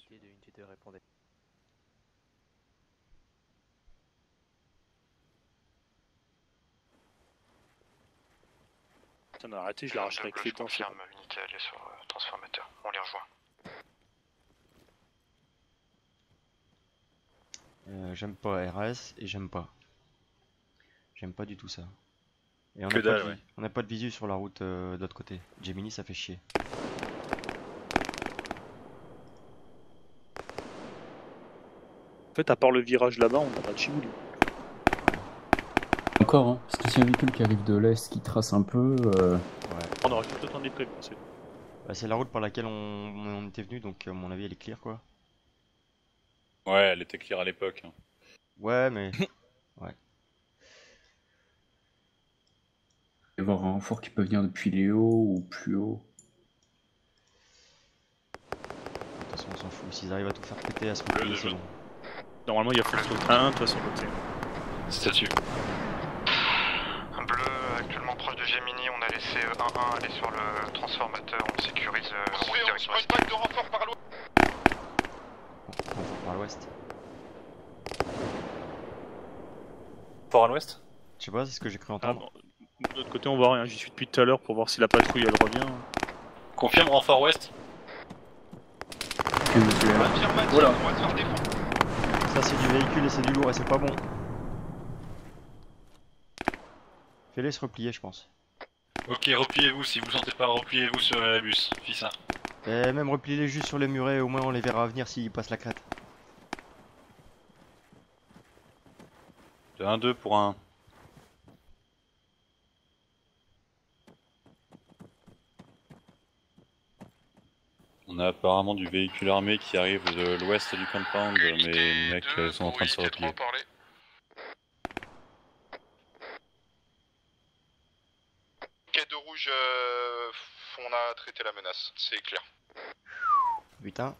Unité 2, Unité 2, répondez. Putain, on a arrêté, je l'arracherai avec les dents. Confirme, unité allée sur le transformateur. On les rejoint. J'aime pas RAS et j'aime pas. J'aime pas du tout ça. Et on Que n'a pas, dalle, ouais. on a pas de visu sur la route de l'autre côté. Gemini, ça fait chier. En fait, à part le virage là-bas, on n'a pas de chibouli. Encore, hein, parce que s'il y a un véhicule qui arrive de l'est, qui trace un peu... Ouais. On aurait tout le temps des prévus. Bah, c'est la route par laquelle on était venu, donc à mon avis elle est clear quoi. Ouais, elle était clear à l'époque. Hein. Ouais, mais. Ouais. Il va y avoir un renfort qui peut venir depuis les hauts ou plus haut. De toute façon, on s'en fout. S'ils arrivent à tout faire péter à ce moment c'est bon. Normalement, il y a Fox 1, de toute façon, côté. Statue. Bleu, actuellement proche de Gemini, on a laissé 1-1 aller sur le transformateur, on sécurise route direction est. Renfort par l'ouest. Fort à l'ouest. Je sais pas, c'est ce que j'ai cru Ah, entendre. bon. De l'autre côté, on voit rien. J'y suis depuis tout à l'heure pour voir si la patrouille elle revient. Confirme renfort ouest. Voilà. Ça, c'est du véhicule et c'est du lourd et c'est pas bon. Fais-les se replier, je pense. Ok, repliez-vous, si vous sentez pas, repliez-vous sur la bus. Fis ça. Et même repliez-les juste sur les murets, au moins on les verra venir s'ils passent la crête. De 1-2 pour un. On a apparemment du véhicule armé qui arrive de l'ouest du compound, mais les mecs sont en train de se replier. Quai de rouge, on a traité la menace, c'est clair. Putain.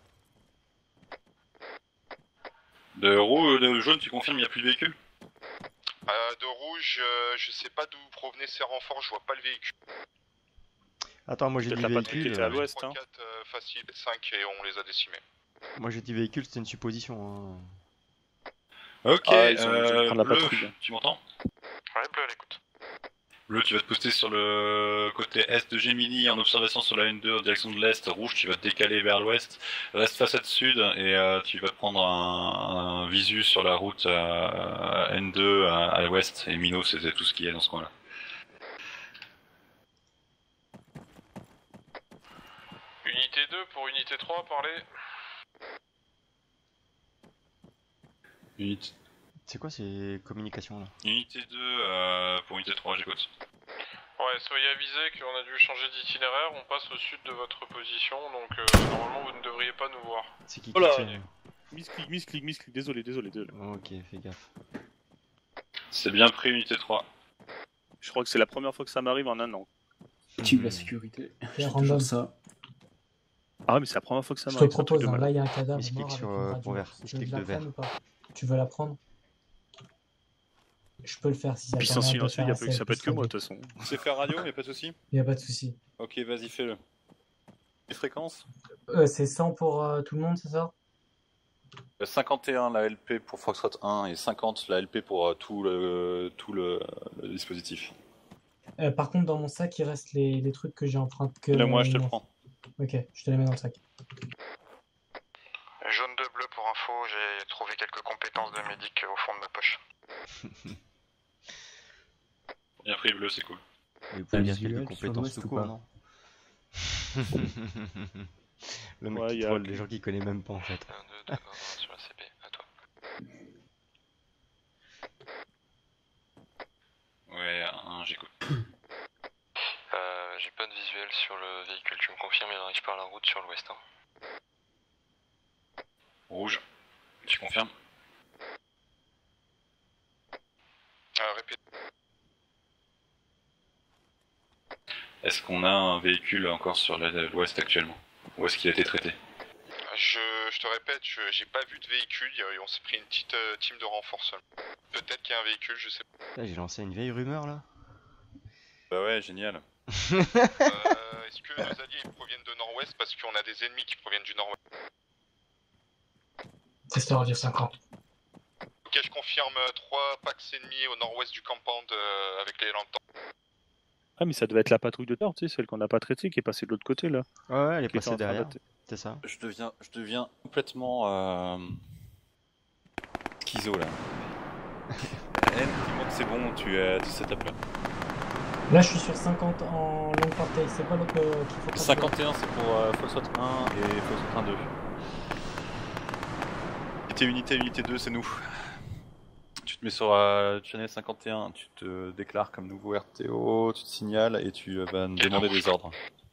De jaune, tu confirmes, il n'y a plus de véhicule? De rouge, je sais pas d'où provenaient ces renforts, je vois pas le véhicule. Attends, moi j'ai dit Peut-être la patrouille qui véhicule. était à l'ouest. 3, 4, facile, 5 et on les a décimés. Moi j'ai dit véhicule, c'était une supposition. Hein. Ok, Ah, ils ont prendre la bleu, patrouille. tu m'entends? Ouais, bleu à l'écoute. Bleu, tu vas te poster sur le côté est de Gemini en observation sur la N2 en direction de l'est. Rouge, tu vas te décaler vers l'ouest. Reste façade sud et tu vas te prendre un visu sur la route N2 à l'ouest. Et Mino, c'était tout ce qu'il y a dans ce coin-là. Unité 2 pour unité 3, parlez. Unité, C'est quoi ces communications là? unité 2 pour unité 3, j'écoute. Ouais, soyez avisés qu'on a dû changer d'itinéraire, on passe au sud de votre position, donc normalement vous ne devriez pas nous voir. C'est qui Oh là, tire misclick, désolé. Ok, fais gaffe. C'est bien pris, unité 3. Je crois que c'est la première fois que ça m'arrive en un an. Active la sécurité. Fais C'est random. toujours ça. Ah ouais, mais c'est la première fois que ça Je te m'arrive. c'est un truc propose, de hein, malade. là il y a un cadavre Misclick mort avec sur, une radio. pour vert. Tu veux que Misclick je la de vert. prenne ou pas? Tu veux la prendre? Je peux le faire si ça Puis sans silencieux, ça peut être que moi de toute façon. C'est faire radio, y'a pas de soucis. Il n'y a pas de souci. Ok, vas-y, fais-le. Les fréquences? C'est 100 pour tout le monde, c'est ça? 51 la LP pour Foxtrot 1 et 50 la LP pour tout le dispositif. Par contre, dans mon sac, il reste les trucs que j'ai empruntés. Là, moi, je te le prends. Ok, je te les mets dans le sac. Jaune de bleu pour info, j'ai trouvé quelques compétences de médic au fond de ma poche. Bien pris, bleu, c'est cool. Et vous pouvez dire visuel quelques sur compétences l'ouest tout ou court, pas? non? Le mec Ouais, qui y a troll que- les gens qu'il connaît même pas en fait. 1, 2, 2, 1, sur la CP, à toi. Ouais, j'écoute. J'ai pas de visuel sur le véhicule, tu me confirmes, il arrive par la route sur l'ouest. Hein. Rouge, tu confirmes? Répète. Est-ce qu'on a un véhicule encore sur l'ouest actuellement? Ou est-ce qu'il a été traité? Je te répète, j'ai pas vu de véhicule, on s'est pris une petite team de renfort seul. Peut-être qu'il y a un véhicule, je sais pas. Là, j'ai lancé une vieille rumeur là. Bah ouais, génial. Est-ce que nos alliés ils proviennent de nord-ouest parce qu'on a des ennemis qui proviennent du nord-ouest? Tester audio 50. Ok, je confirme 3 packs ennemis au nord-ouest du compound avec les lanternes. Ah, mais ça devait être la patrouille de tort, tu sais, celle qu'on n'a pas traitée, qui est passée de l'autre côté là. Ouais, elle est Qui était passée en train derrière. d'attaquer. C'est ça. Je deviens complètement schizo là. Dis-moi que c'est bon, tu setup là. Là, je suis sur 50 en longue portée. C'est quoi l'autre qu'il faut contrôler? 51 c'est pour Foxtrot 1 et Foxtrot 1 2. Unité 2 c'est nous. Tu te mets sur channel 51, tu te déclares comme nouveau RTO, tu te signales et tu vas nous demander des ordres.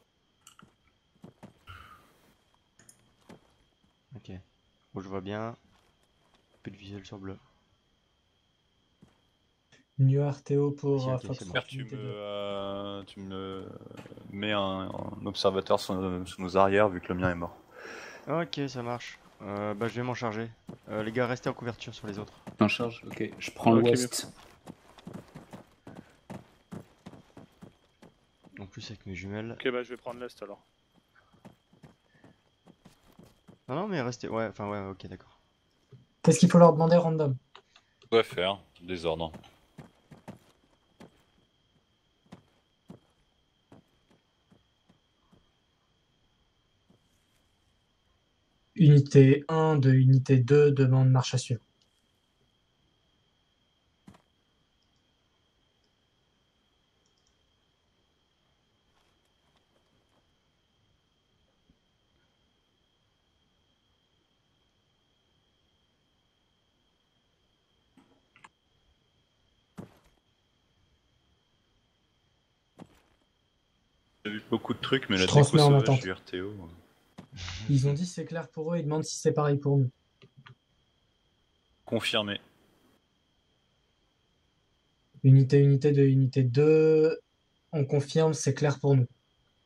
Ok. Bon, je vois bien. Plus de visuel sur bleu. New RTO pour Si, ok, c'est Fox bon. 3 Tu unité 2. tu me mets un observateur sous nos arrières vu que le mien est mort. Ok, ça marche. Bah, je vais m'en charger. Les gars, restez en couverture sur les autres. En charge, ok. Je prends Ok, l'ouest. En plus, avec mes jumelles. Ok, bah je vais prendre l'est alors. Non, non, mais restez. Ouais, enfin, ouais, ok, d'accord. Qu'est-ce qu'il faut leur demander random? Quoi faire? Des ordres. Unité 1 de unité 2 demande marche à suivre. J'ai vu beaucoup de trucs, mais Je la transmets déco en sauvage attente. du RTO. Ils ont dit c'est clair pour eux, ils demandent si c'est pareil pour nous. Confirmé. Unité 2 unité 2, on confirme, c'est clair pour nous.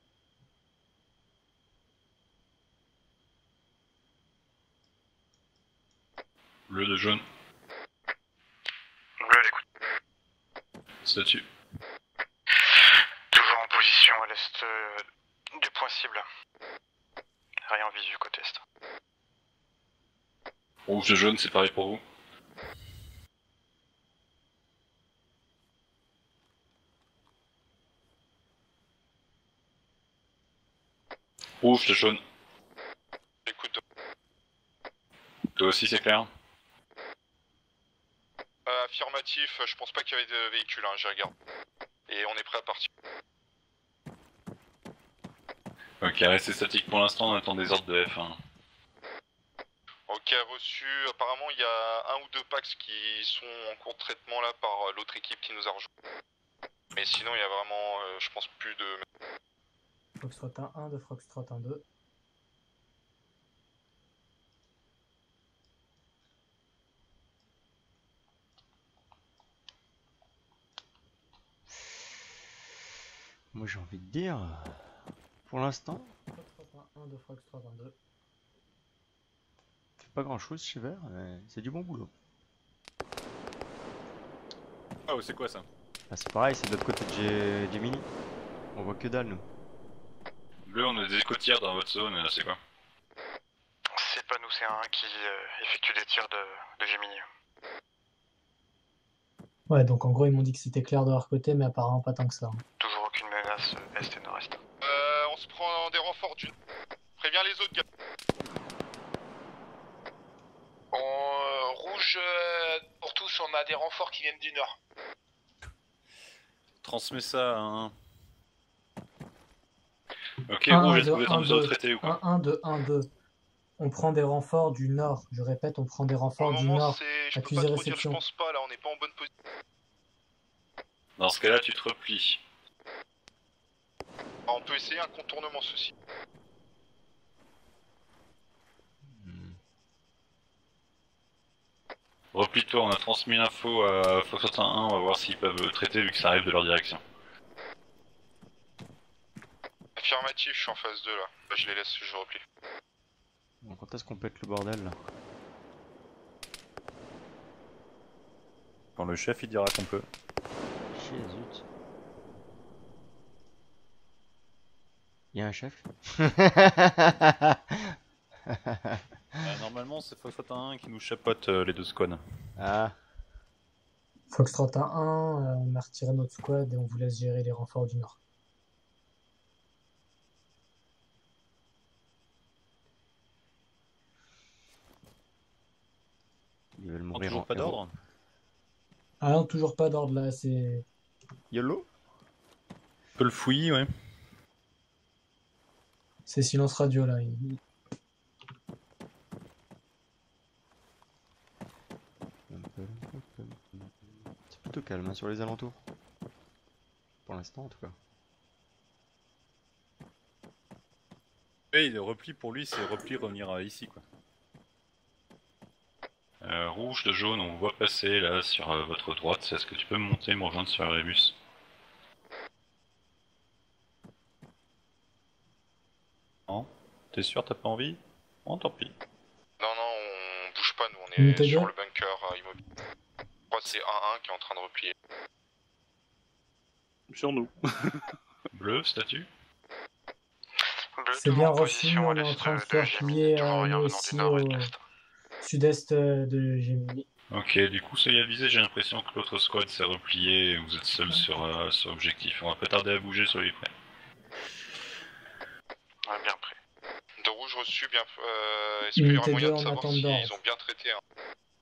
Bleu de jaune. Bleu, écoute. Statut. Toujours en position à l'est du point cible. Rien en visu côté est. Rouge de jaune, c'est pareil pour vous. Rouge de jaune. Écoute, Toi aussi c'est clair. affirmatif, je pense pas qu'il y avait de véhicules, hein, j'ai regardé. Et on est prêt à partir. Ok, restez statique pour l'instant, on attend des ordres de F1. Ok, reçu. Apparemment, il y a 1 ou 2 packs qui sont en cours de traitement là par l'autre équipe qui nous a rejoint. Mais sinon, il y a vraiment, je pense, plus de. Foxtrot 1 de Foxtrot 2. Moi, j'ai envie de dire. Pour l'instant, Foxtrot 1 de Foxtrot 2. fait pas grand chose chez Vert, mais c'est du bon boulot. Oh, c'est quoi ça? Ah, c'est pareil, c'est de l'autre côté de Gemini. On voit que dalle, nous. Bleu, on a des écoutières dans votre zone, c'est quoi? C'est pas nous, c'est un qui effectue des tirs de Gemini. Ouais, donc en gros, ils m'ont dit que c'était clair de leur côté, mais apparemment pas tant que ça. hein. Toujours aucune menace est et nord-est. On se prend des renforts d'une. Préviens les autres gars. Rouge pour tous, on a des renforts qui viennent du nord. Transmets ça à un. Ok, Un, rouge, un, est-ce que deux, vous êtes en un, mesure de deux. traiter ou quoi? 1-1-2-1-2. On prend des renforts du nord. Je répète, on prend des Pour renforts le du moment, nord. c'est. Je peux Accusé pas trop dire, je réception. pense pas, là, on n'est pas en bonne position. Dans ce cas-là, tu te replies. On peut essayer un contournement, ceci. Replie-toi, on a transmis l'info à Foxtrot 1, on va voir s'ils peuvent traiter vu que ça arrive de leur direction. Affirmatif, je suis en phase 2 là. Bah, je les laisse, je replie. Bon, quand est-ce qu'on pète le bordel là? Quand le chef il dira qu'on peut. Jésus. Il y a un chef? Normalement, c'est Foxtrot 1 qui nous chapote les deux squads. Ah, Foxtrot à 1, on a retiré notre squad et on vous laisse gérer les renforts du nord. ils veulent mourir Toujours en pas héros. d'ordre. Ah non, toujours pas d'ordre là, c'est... YOLO? Un peu le fouillis, ouais. C'est silence radio là. C'est plutôt calme hein, sur les alentours. Pour l'instant en tout cas. Oui, le repli pour lui, c'est repli revenir ici, quoi. Rouge de jaune, on voit passer là sur votre droite. Est-ce que tu peux me monter, me rejoindre sur Rébus? Non? T'es sûr, t'as pas envie? Oh, tant pis. Non, on bouge pas, nous, on est Unité sur deux. le bunker immobile. Je crois que c'est 1-1 qui est en train de replier. Sur nous. Bleu, statut? C'est bien reçu, on est en train de se faire plier nous aussi au sud-est de Gemini. Ok, du coup, soyez avisés, j'ai l'impression que l'autre squad s'est replié et vous êtes seul sur objectif. On va pas tarder à bouger, soyez prêts. Ouais, bien prêt. De rouge reçu, bien. Est-ce qu'il y aurait Unité moyen 2 de en savoir attente s'ils d'ordre. ont bien traité hein.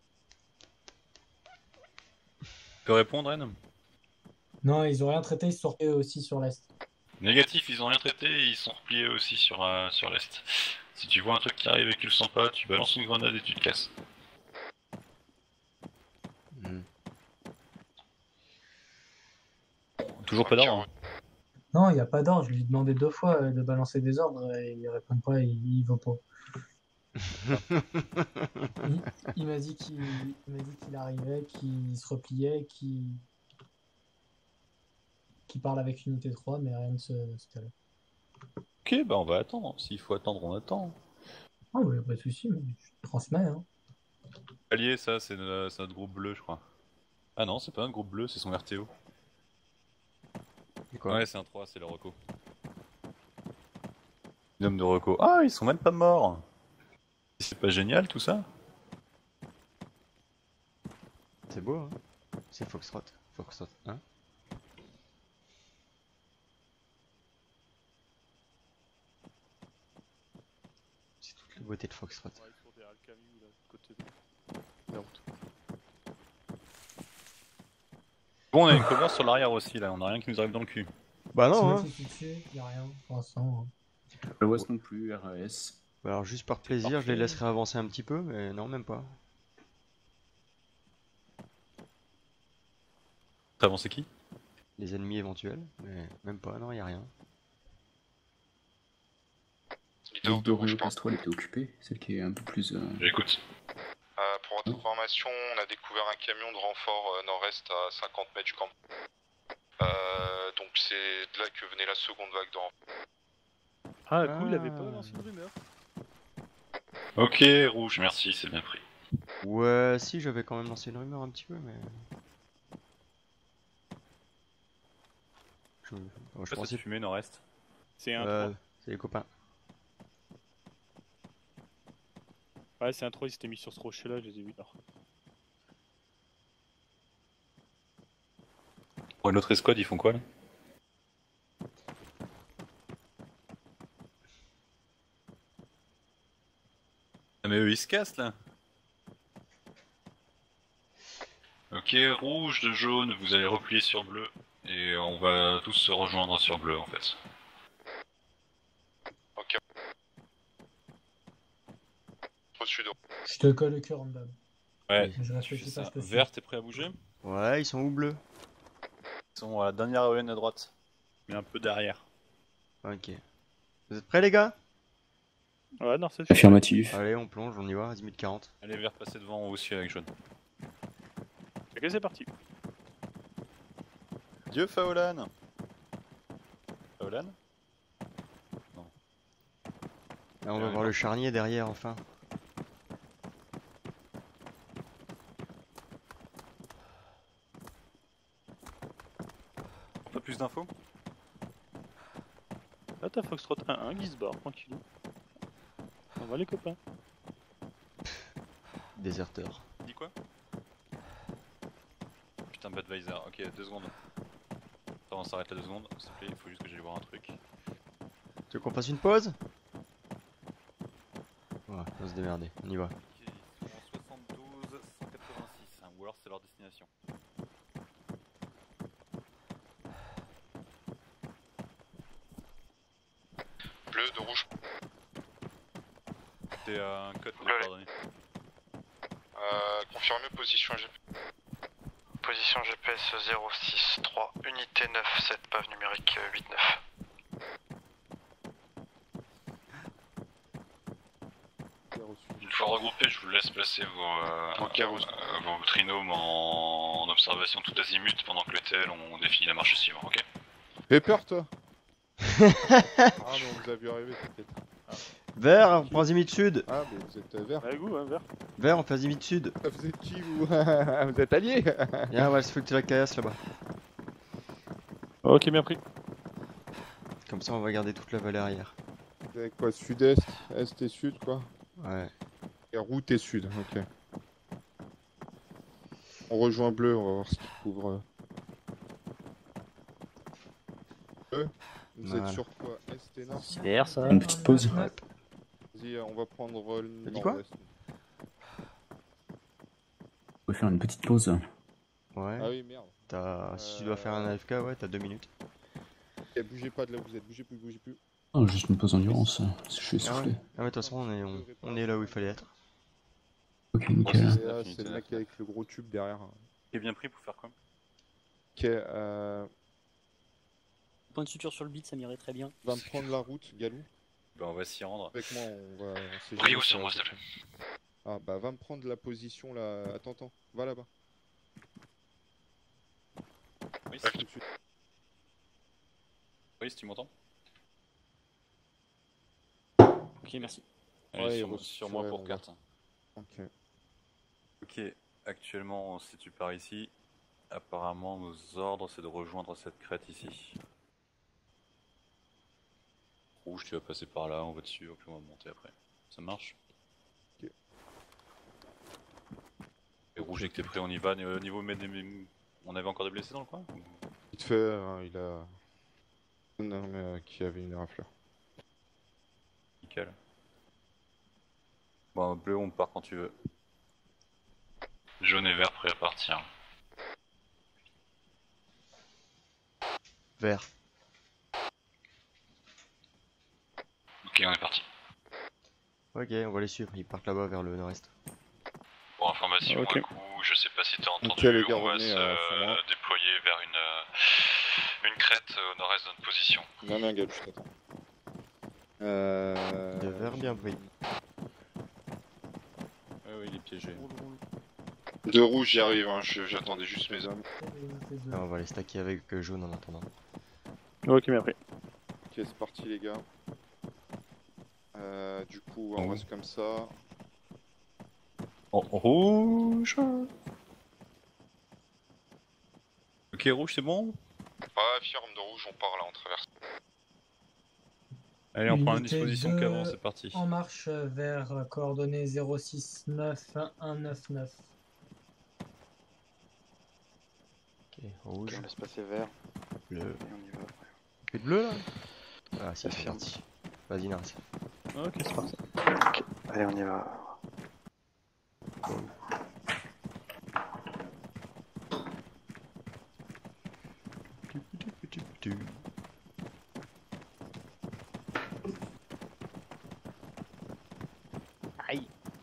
Tu peux répondre, N? Non, ils ont rien traité, ils se sont repliés aussi sur l'est. Négatif, ils ont rien traité et ils sont repliés aussi sur l'est. Si tu vois un truc qui arrive et que tu le sens pas, tu balances une grenade et tu te casses. Hmm. Toujours pas d'ordre? Non, il n'y a pas d'ordre, je lui ai demandé 2 fois de balancer des ordres et il répond pas, il veut pas. Il m'a dit qu'il arrivait, qu'il se repliait, qu'il parle avec unité 3, mais rien de ce cas-là. Ok, bah on va attendre. S'il faut attendre, on attend. Ah oui, pas de soucis, mais je transmets. Hein. Allié, ça, c'est notre groupe bleu, je crois. Ah non, c'est pas un groupe bleu, c'est son RTO. Et quoi? Ouais, c'est un 3, c'est le Reco. L'homme de Reco. Ah, ils sont même pas morts. C'est pas génial tout ça? C'est beau hein. C'est Foxtrot. Foxtrot, hein? C'est toute la beauté de Foxtrot. Bon, on a une cover sur l'arrière aussi là, on a rien qui nous arrive dans le cul. Bah C'est non moi hein. qui suis dessus, il n'y a rien pour l'instant. Hein. Le West non plus, RES. Bah alors juste par plaisir, je Parfait. les laisserai avancer un petit peu, mais non même pas. T'as avancé qui? Les ennemis éventuels, mais même pas, non y a rien. Leader L'île de rouge, d'Oreo je pense. Castro, elle était occupée, celle qui est un peu plus... J'écoute. Pour votre information, on a découvert un camion de renfort nord-est à 50 mètres du camp. Donc c'est de là que venait la seconde vague de renfort. Ah, cool, il avait pas lancé une rumeur. Ok, rouge, merci, c'est bien pris. Ouais, si j'avais quand même lancé une rumeur un petit peu, mais... Je Je pensais... cette fumée nord-est. C'est un 3. c'est les copains. Ouais, c'est un 3, il s'était mis sur ce rocher là, je les ai vus nord. Pour l'autre escouade, ils font quoi là? Ah mais eux ils se cassent là. Ok, rouge de jaune, vous allez replier sur bleu. Et on va tous se rejoindre sur bleu en fait. Ok. Reçu de Je te colle le cœur en bas. Ouais, Je tu réfléchis fais pas, ça. je te suis. Vert, t'es prêt à bouger? Ouais, ils sont où bleus? Ils sont à la dernière EN à droite. Mais un peu derrière. Ok. Vous êtes prêts les gars? Ouais, non, c'est fait. Affirmatif. Allez, on plonge, on y va, 10 minutes 40. Allez, vert, passer devant aussi avec jaune. Ok, c'est parti. Dieu Faolan. Faolan? Là, on va voir le charnier derrière enfin. Pas plus d'infos? Là, t'as Foxtrot 1-1 qui se barre, tranquillou. va les copains. Déserteur. Dis quoi? Putain, Budweiser. Ok, 2 secondes. Attends, on s'arrête là 2 secondes, s'il te plaît, il faut juste que j'aille voir un truc. Tu veux qu'on fasse une pause? Ouais, on va se démerder, on y va. Ok, ils sont 72, 186, hein, ou alors c'est leur destination. Bleu de rouge. C'est un code de Ouais. coordonnées. Confirmé position GP. Position GPS 063, unité 97, pave numérique 89. Une fois regroupé, je vous laisse placer vos trinômes en observation tout azimut pendant que les TL ont défini la marche suivante, ok? Fais peur toi. Ah non, on vous a vu arriver, t'inquiète. Vert, on prend azimut sud. Ah mais vous êtes vert. Avec vous, hein, vert. Vert, on fait azimut sud. Vous êtes qui vous? Vous êtes alliés? Viens, on va se foutre la caillasse là-bas. Ok, bien pris. Comme ça, on va garder toute la vallée arrière. Vous avez quoi? Sud-est, est et sud quoi? Ouais. Et route et sud, ok. On rejoint bleu, on va voir ce qu'il couvre. Bleu, vous Voilà. êtes sur quoi? Est et nord? C'est vert ça. Une petite pause. Vas-y, on va prendre le T'as dit quoi? nord-ouest. On peut faire une petite pause. Ouais. Ah oui, merde. Si tu dois faire un AFK, ouais, t'as 2 minutes. Ok, bougez pas de là où vous êtes, bougez plus, bougez plus. Oh, juste une pause endurance, je suis Ah ouais. essoufflé. Ah, mais de toute façon, on est là où il fallait être. Ok, nickel. C'est là, c'est le mec avec le gros tube derrière. Qui est bien pris pour faire quoi? Ok, Point de suture sur le beat, ça m'irait très bien. va me prendre la route, Galou. Bah on va s'y rendre. Avec moi, on sait Oui, jamais ou ça sur va moi, s'il se te plaît. faire. Ah bah va me prendre la position là. Attends, va là-bas. Oui, Tout de suite. oui, si tu m'entends. Ok, merci. Allez, Ouais, sur, il sur moi ouais, pour on carte. Ok. Ok, actuellement, si tu pars ici, apparemment nos ordres c'est de rejoindre cette crête ici. Rouge, tu vas passer par là, on va dessus, puis on va monter après. Ça marche? Ok. Et rouge, dès que t'es prêt, on y va. Au niveau on avait encore des blessés dans le coin? Vite fait, hein, il a un homme qui avait une rafleur. Nickel. Bon, bleu, on part quand tu veux. Jaune et vert prêt à partir. Vert. Ok, on est parti. Ok, on va les suivre, ils partent là-bas vers le nord-est. Pour information, Ok. un coup, je sais pas si t'as entendu, Ok, les gars, on va revenez, se sur moi. déployer vers une crête au nord-est de notre position. Non, Galou, je t'attends. De vert bien pris. Oui, il est piégé. De rouge, j'y arrive, hein, j'attendais juste mes hommes. Ah, on va les stacker avec jaune en attendant. Ok, bien pris. Ok, c'est parti les gars. Du coup, on reste comme ça. En rouge. Ok, rouge, c'est bon? Ouais, firme de rouge, on part là, on traverse. Allez, on prend la Unité disposition de- qu'avant, c'est parti. En marche vers coordonnées 069199. Ok, rouge, On laisse passer vert bleu. et on y va. Plus de bleu là? Ah si, c'est parti. Vas-y, Nars. Ok, c'est parti. Allez, on y va. Aïe.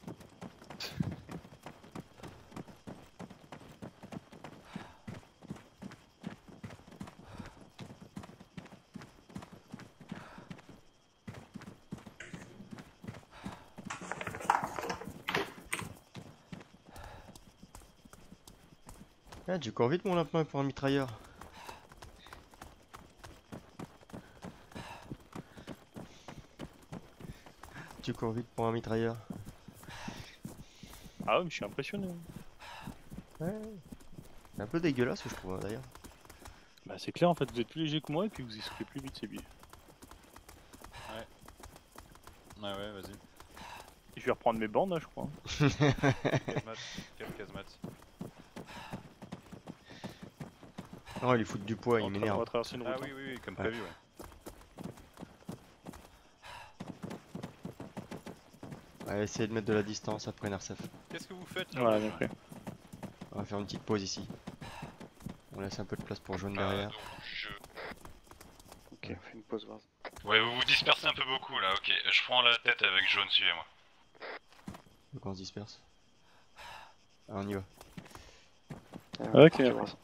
Ah, tu cours vite mon lapin pour un mitrailleur. Tu cours vite pour un mitrailleur. Ah ouais, mais je suis impressionné. Ouais. C'est un peu dégueulasse je trouve d'ailleurs. Bah c'est clair en fait, vous êtes plus léger que moi et puis vous essuyez plus vite, c'est bien. Ouais, ouais, vas-y. je vais reprendre mes bandes, là, je crois. Casemate, quel casemate? Non, il est foutre du poids, il On va m'énerve. traverser une route. Ah oui, oui, oui, comme Ouais. prévu, ouais. Ouais, essayez de mettre de la distance après Narsef. Qu'est-ce que vous faites Ouais, là? bien fait. On va faire une petite pause ici. On laisse un peu de place pour jaune derrière. Ok, on fait une pause. Vars. Ouais, vous vous dispersez un peu beaucoup là, ok. Je prends la tête avec jaune, suivez-moi. Donc on se disperse. Ah, on y va. Ok. Vars.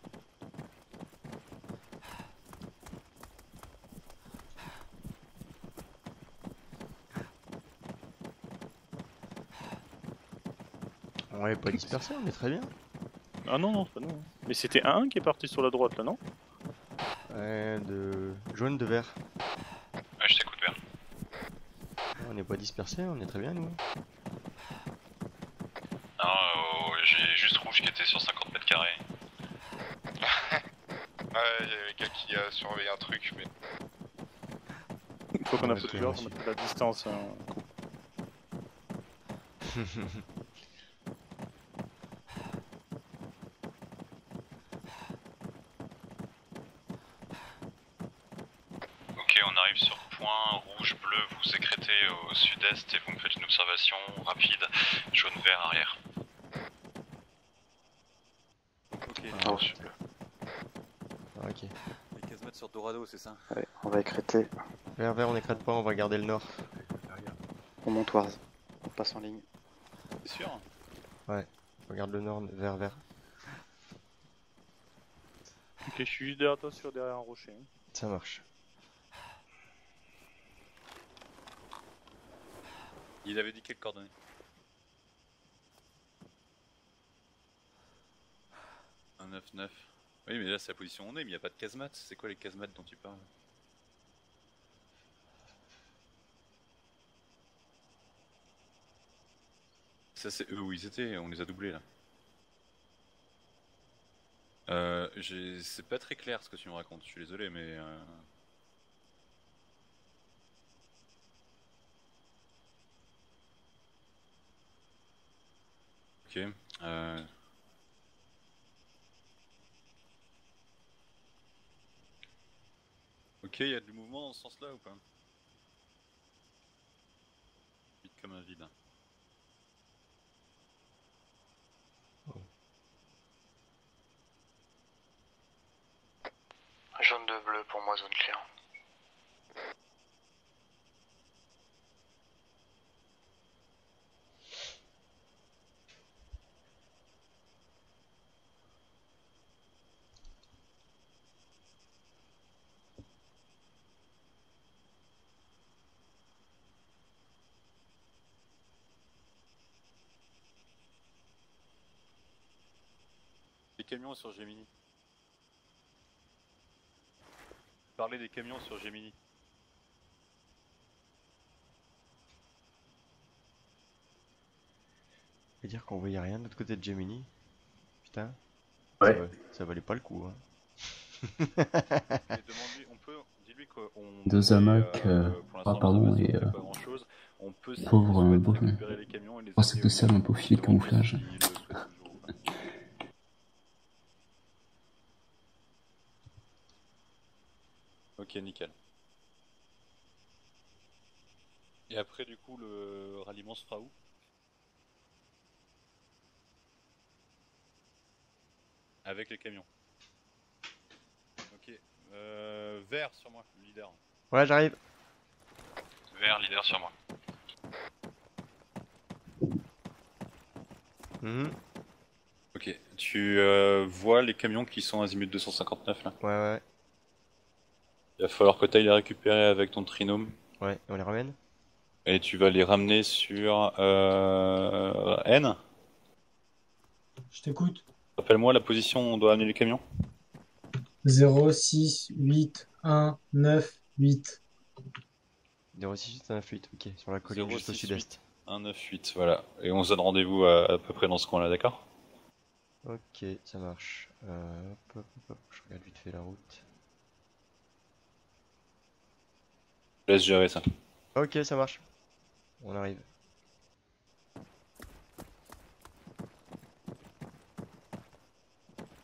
On est pas dispersé, on est très bien. Ah non, non, c'est pas nous. Mais c'était un qui est parti sur la droite, là, non? Ouais, de jaune, de vert. Ouais, je t'écoute, vert. On n'est pas dispersé, on est très bien nous. Non, j'ai juste rouge qui était sur 50 mètres carrés. Ouais, il y a quelqu'un qui a surveillé un truc, mais. Il faut qu'on a Ouais, peu de c'est peur, vrai on a de la distance. Ok, on arrive sur point rouge, bleu, vous sécrétez au sud-est et vous me faites une observation rapide, jaune, vert, arrière. Ok, Ah, Oh, super. Ah, ok. les casemates sur Dorado, c'est ça? Allez, on va écréter. Vert, vert, on écrète pas, on va garder le nord. On monte Wars. On passe en ligne. C'est sûr? On regarde le nord, vert, vert. Ok, je suis juste derrière toi, derrière un rocher. Ça marche. Il avait dit quelles coordonnées? Un 9-9. Oui, mais là c'est la position où on est, mais il n'y a pas de casemate. C'est quoi les casemates dont tu parles? Ça c'est eux où ils étaient, on les a doublés là. C'est pas très clair ce que tu me racontes, je suis désolé, mais... Ok. Ok, il y a du mouvement dans ce sens-là ou pas? Vite comme un vide. Jaune de bleu pour moi, zone claire. Les camions sur Gemini. Parlez des camions sur Gemini. Et dire qu'on voyait rien de l'autre côté de Gemini. Putain. Ouais. Ça valait pas le coup, hein. Et demande-lui, on peut, dis-lui qu'on... Deux hamacs, pour l'instant, pardon, l'observation et ne fait pas grand-chose. On peut, si pauvre, souhaite, beau- récupérer les camions et les sac de sel, un pauvre filet de camouflage. S'il le souhaite toujours ou pas. Ok, nickel. Et après, du coup, le ralliement se fera où? Avec les camions. Ok. Vert sur moi, leader. Ouais, j'arrive. Vert, leader sur moi. Mhm. Ok. Tu vois les camions qui sont azimut 259 là? Ouais, ouais, Il va falloir que tu ailles les récupérer avec ton trinôme. ouais. On les ramène? Et tu vas les ramener sur N. Je t'écoute. Rappelle-moi la position où on doit amener les camions. 0, 6, 8, 1, 9, 8. 0698, ok. Sur la colline juste au 068. sud-est. 198, voilà. Et on se donne rendez-vous à peu près dans ce coin-là, d'accord? Ok, ça marche. Hop. Je regarde vite fait la route. Je laisse gérer ça. Ok, ça marche. On arrive.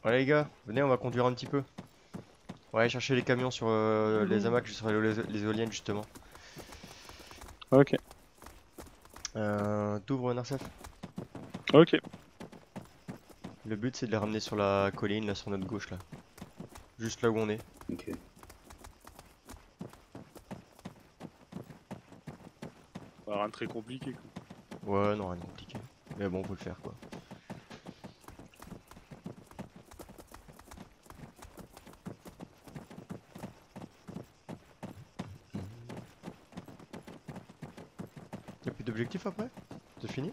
Allez les gars, venez, on va conduire un petit peu. On va aller chercher les camions sur les hamacs, sur les éoliennes justement. Ok. T'ouvres Narcef. Ok. Le but c'est de les ramener sur la colline, là sur notre gauche là. Juste là où on est. Ok. Bah, rien de très compliqué quoi. Ouais, non, rien de compliqué. Mais bon, faut le faire quoi. Y'a plus d'objectifs après? C'est fini?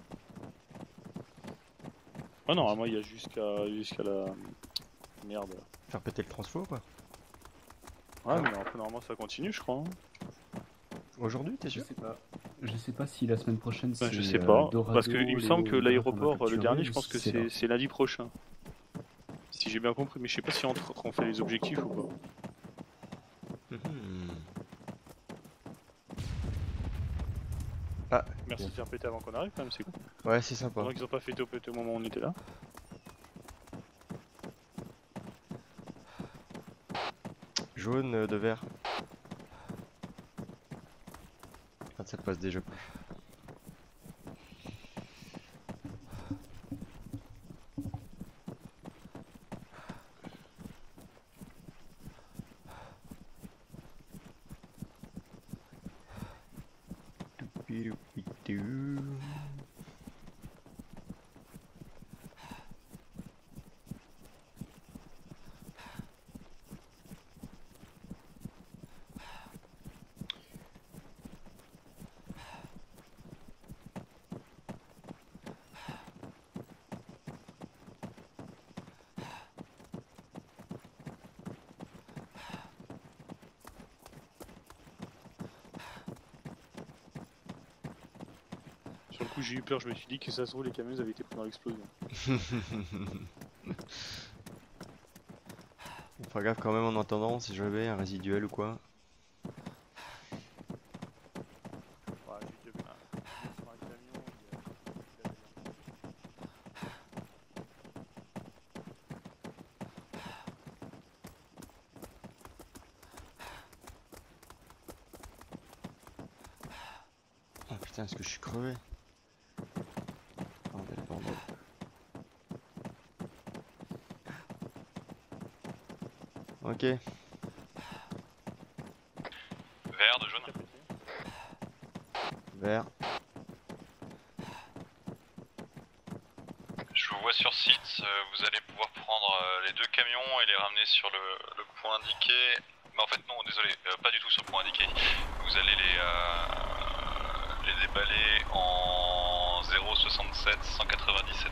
Ah non, moi il y a jusqu'à la merde. Faire péter le transfo quoi. Ouais, mais après normalement ça continue, je crois. Hein. Aujourd'hui, t'es sûr? Je sais pas si la semaine prochaine c'est. Je sais pas, Dorado, parce qu'il me semble que Léo, l'aéroport, on va le dernier, je capturer, pense que c'est là. c'est lundi prochain. Si j'ai bien compris, mais je sais pas si on fait les objectifs ou pas. Ah, Merci de faire péter avant qu'on arrive quand même, c'est cool. ouais, c'est sympa. Pendant qu'ils ont pas fait top au moment où on était là. Jaune de vert. Ah, ça passe déjà plus. Sur le coup j'ai eu peur, je me suis dit que ça se trouve les camions avaient été pris dans l'explosion. Faut faire gaffe quand même en entendant si j'avais un résiduel ou quoi. Ouais, j'ai déjà vu sur un camion, Oh putain, est-ce que je suis crevé? Bordel, bordel. Ok. Vert de jaune. Vert. Je vous vois sur site, vous allez pouvoir prendre les deux camions et les ramener sur le point indiqué. Mais en fait non, désolé, pas du tout sur le point indiqué. Vous allez les déballer en 067 197.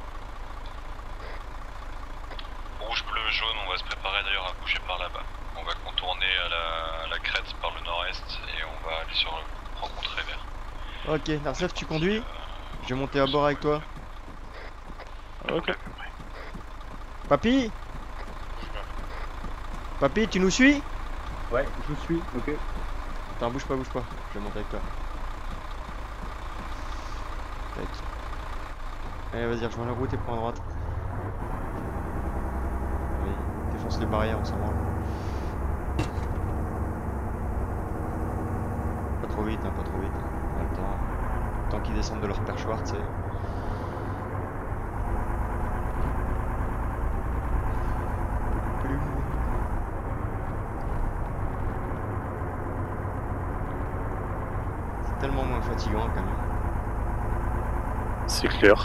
Rouge, bleu, jaune, on va se préparer d'ailleurs à bouger par là-bas. On va contourner à la crête par le nord-est et on va aller sur rencontrer vert. Ok, Narcef, tu conduis? Je vais monter à bord avec toi. Ok. Papy? Papy, tu nous suis? Ouais, je suis, ok. Attends, bouge pas, je vais monter avec toi. Tac. Allez, vas-y, rejoins la route et prends à droite. Oui, défonce les barrières, on s'en branle. Pas trop vite, pas trop vite. On a le temps. Tant qu'ils descendent de leur perchoir, tu sais. C'est tellement moins fatigant quand même. C'est clair.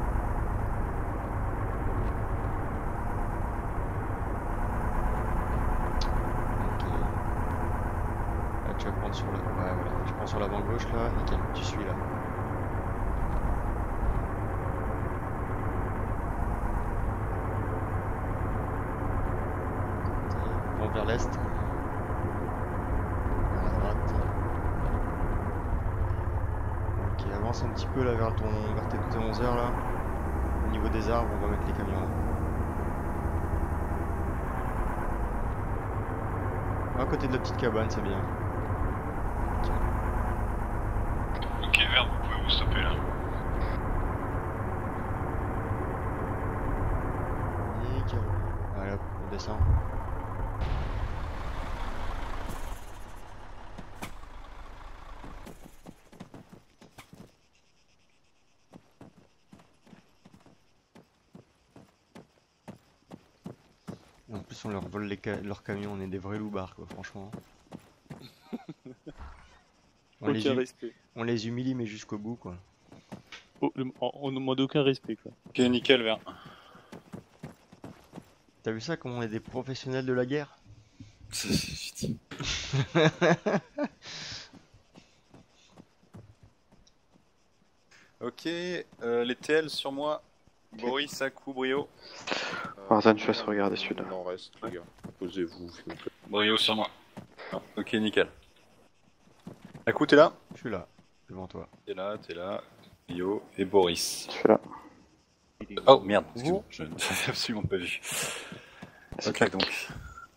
Ok. Là, tu vas prendre sur le... Ouais, voilà. Tu prends sur l'avant gauche là, nickel, tu suis là. Vont vers l'est. Vers la droite. Ok, avance un petit peu là vers tes 11h là. Au niveau des arbres, on va mettre les camions là. À côté de la petite cabane, c'est bien. Ok, vert, vous pouvez vous stopper là. Nickel. descend. En plus on leur vole leurs camions, on est des vrais loupards quoi, franchement. Aucun respect. On les humilie mais jusqu'au bout quoi. Oh, on ne demande aucun respect quoi. Ok, nickel, vert. T'as vu ça, comment on est des professionnels de la guerre? Ok, les TL sur moi. Boris, Sakou, Brio. Warzone, je laisse regarder sud. On en reste, les gars. Posez-vous, s'il vous plaît. Brio sur moi. Ok, nickel. Sakou, t'es là? Je suis là, devant toi. T'es là, Brio et Boris. Je suis là. Oh merde, excuse-moi, je n'avais absolument pas vu. Ok, donc.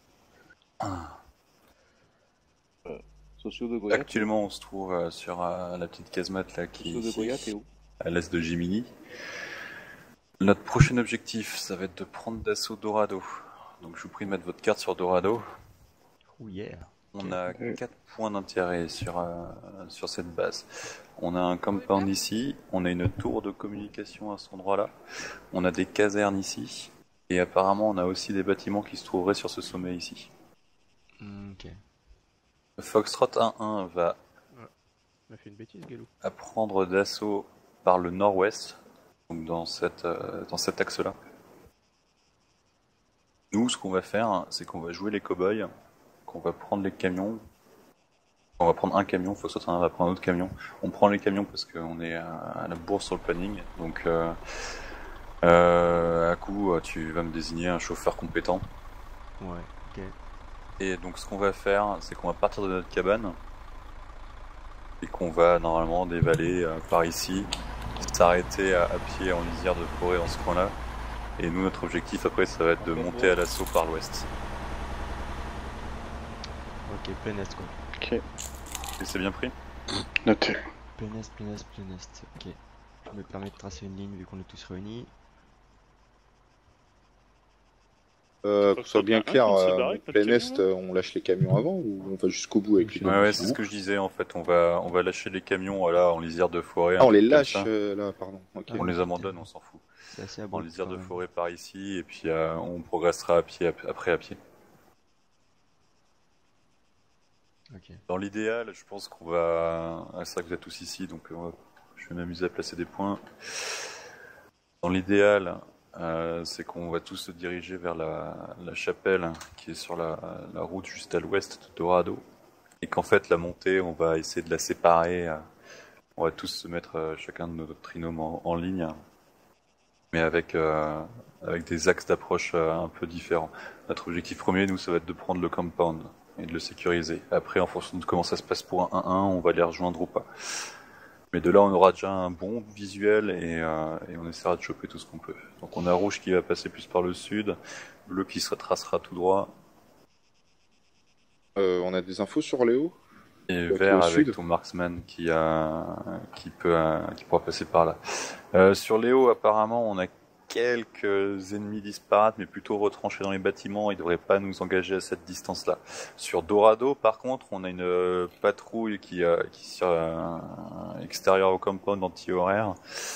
Sociaux de Goya. Actuellement, on se trouve sur la petite casemate là qui est ici, à l'est de Gemini. Notre prochain objectif, ça va être de prendre d'assaut Dorado. Donc je vous prie de mettre votre carte sur Dorado. Oh yeah. On a 4 points d'intérêt sur cette base. On a un compound ici, on a une tour de communication à cet endroit-là, on a des casernes ici, et apparemment on a aussi des bâtiments qui se trouveraient sur ce sommet ici. Ok. Foxtrot 1-1 va On a fait une bêtise, Galou. prendre d'assaut par le nord-ouest, donc dans cet axe-là. Nous, ce qu'on va faire, c'est qu'on va jouer les cow-boys, qu'on va prendre les camions. On va prendre un camion, Foxtrot 1 va prendre un autre camion. On prend les camions parce qu'on est à la bourse sur le planning, donc à coup, tu vas me désigner un chauffeur compétent. Ouais, ok. Et donc ce qu'on va faire, c'est qu'on va partir de notre cabane et qu'on va normalement dévaler par ici, s'arrêter à pied en lisière de forêt dans ce coin-là. Et nous, notre objectif après, ça va être de monter à l'assaut par l'ouest. Ok, plein est quoi. Ok. Et c'est bien pris? Noté. Plein est, plein est, plein est. Ok. Je me permets de tracer une ligne vu qu'on est tous réunis. Pour que ce soit bien clair, plein est, on lâche les camions avant ou on va jusqu'au bout avec les Ouais, c'est ce que je disais en fait. On va lâcher les camions voilà, en lisière de forêt. Ah, on les lâche là, pardon. Okay. On les abandonne, on s'en fout. C'est assez En abrupt, lisière quand de même. forêt par ici, et puis on progressera à pied après à pied. Ok. Dans l'idéal, je pense qu'on va. Ah, c'est vrai que vous êtes tous ici, donc je vais m'amuser à placer des points. Dans l'idéal, c'est qu'on va tous se diriger vers la chapelle qui est sur la route juste à l'ouest de Dorado. Et qu'en fait, la montée, on va essayer de la séparer. On va tous se mettre chacun de nos trinômes en ligne, mais avec des axes d'approche un peu différents. Notre objectif premier, nous, ça va être de prendre le compound et de le sécuriser. Après, en fonction de comment ça se passe pour un 1-1, on va les rejoindre ou pas. Mais de là, on aura déjà un bon visuel et on essaiera de choper tout ce qu'on peut. Donc on a rouge qui va passer plus par le sud, bleu qui se retracera tout droit. On a des infos sur Léo? Et Donc, vert au avec sud. ton marksman qui pourra passer par là. Sur Léo, apparemment, on a quelques ennemis disparates, mais plutôt retranchés dans les bâtiments. Ils ne devraient pas nous engager à cette distance-là. Sur Dorado, par contre, on a une patrouille qui sur extérieur au compound anti-horaire,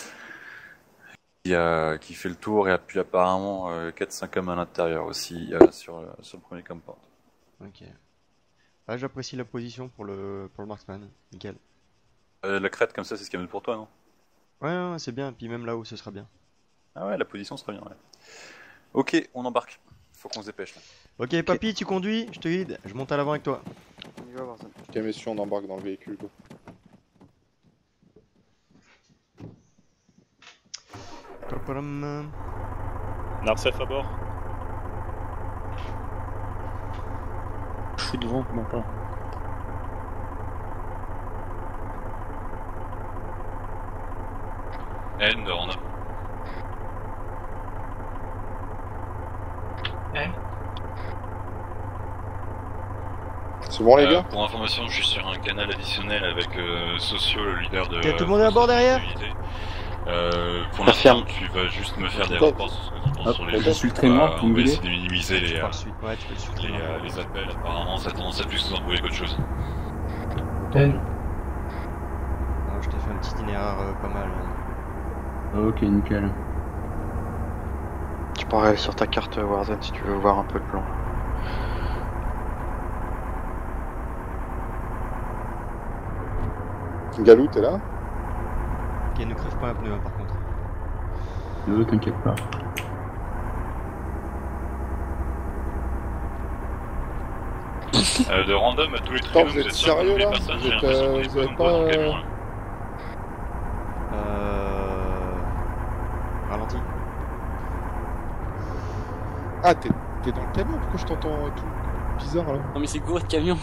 qui fait le tour, et puis apparemment 4-5 hommes à l'intérieur aussi sur le premier compound. Ok. Ah, j'apprécie la position pour le marksman. Nickel. La crête comme ça, c'est ce qu'il y a pour toi, non? Ouais, c'est bien. Puis même là-haut, ce sera bien. Ah ouais, la position serait bien, ouais. Ok, on embarque. Faut qu'on se dépêche, là. Ok, papy, tu conduis, je te guide. Je monte à l'avant avec toi. On y va, Warzone. Ok, messieurs, on embarque dans le véhicule. Go. Paparam. Narcef à bord. Je suis devant, comment pas. End, on a. C'est bon, les gars? Pour information, je suis sur un canal additionnel avec Socio, le leader de. Y'a tout le monde à bord derrière? Pour l'instant, tu vas juste me faire des rapports sur les je suis le trémoir, on va essayer de minimiser Tu peux le suivre. Ouais, tu peux le suivre. les appels. Apparemment, ça a tendance à plus nous embrouiller qu'autre chose. Ben, Ah, je t'ai fait un petit itinéraire pas mal. Ok, nickel. Tu peux regarder sur ta carte Warzone si tu veux voir un peu le plan. Galou, t'es là? Ok, ne crève pas un pneu hein, par contre. T'inquiète pas. De random à tous les Attends, tribunes, vous êtes êtes sûr que sérieux les là? personnes, Vous j'ai êtes, l'impression qu'on est vous pas êtes nombreux dans le pas, camion, là. Ralenti. Ah, t'es dans le camion? Pourquoi je t'entends tout bizarre là? Non mais c'est gouré de camion.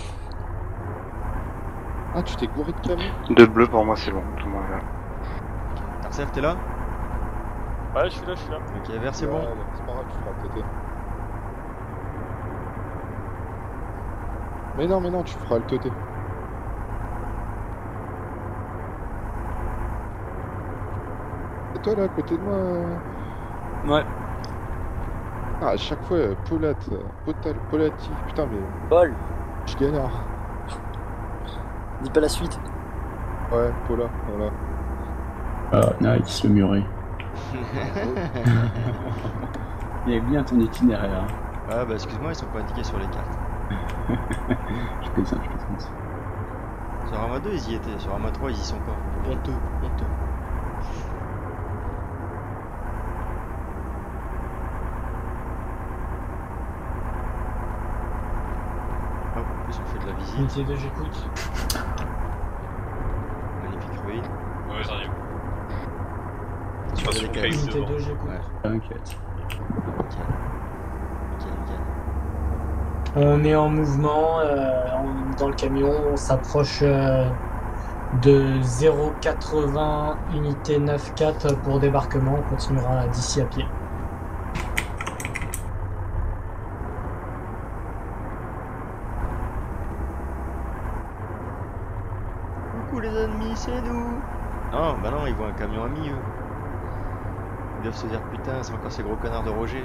Ah, tu t'es gouré de camion? 2 bleus pour moi, c'est bon, tout le monde est là. Tarcel, t'es là? Ouais, je suis là, je suis là. Ok, vert, c'est bon. Ouais, c'est pas grave, tu feras le TT. Mais non, tu feras le TT. Et toi là, à côté de moi? Ouais. Ah, à chaque fois, Polati, putain, mais Paul, je galère. dis pas la suite. Ouais, Pola, voilà. Ah, nice, le muret. Il est bien ton itinéraire. Ah bah excuse-moi, ils sont pas indiqués sur les cartes. Je plaisante. Sur Arma 2 ils y étaient, sur Arma 3 ils y sont pas. Honteux. Hop, en plus on fait de la visite. unité 2, j'écoute. Magnifique ruine. Ouais, ça arrive. Sur les décalés. Unité 2, j'écoute. Ouais, T'inquiète. nickel. On est en mouvement, dans le camion, on s'approche de 0,80 unité 9-4 pour débarquement, on continuera d'ici à pied. Coucou les ennemis, c'est nous. Non, bah non, ils voient un camion ami eux. Ils doivent se dire putain, c'est encore ces gros connards de Roger.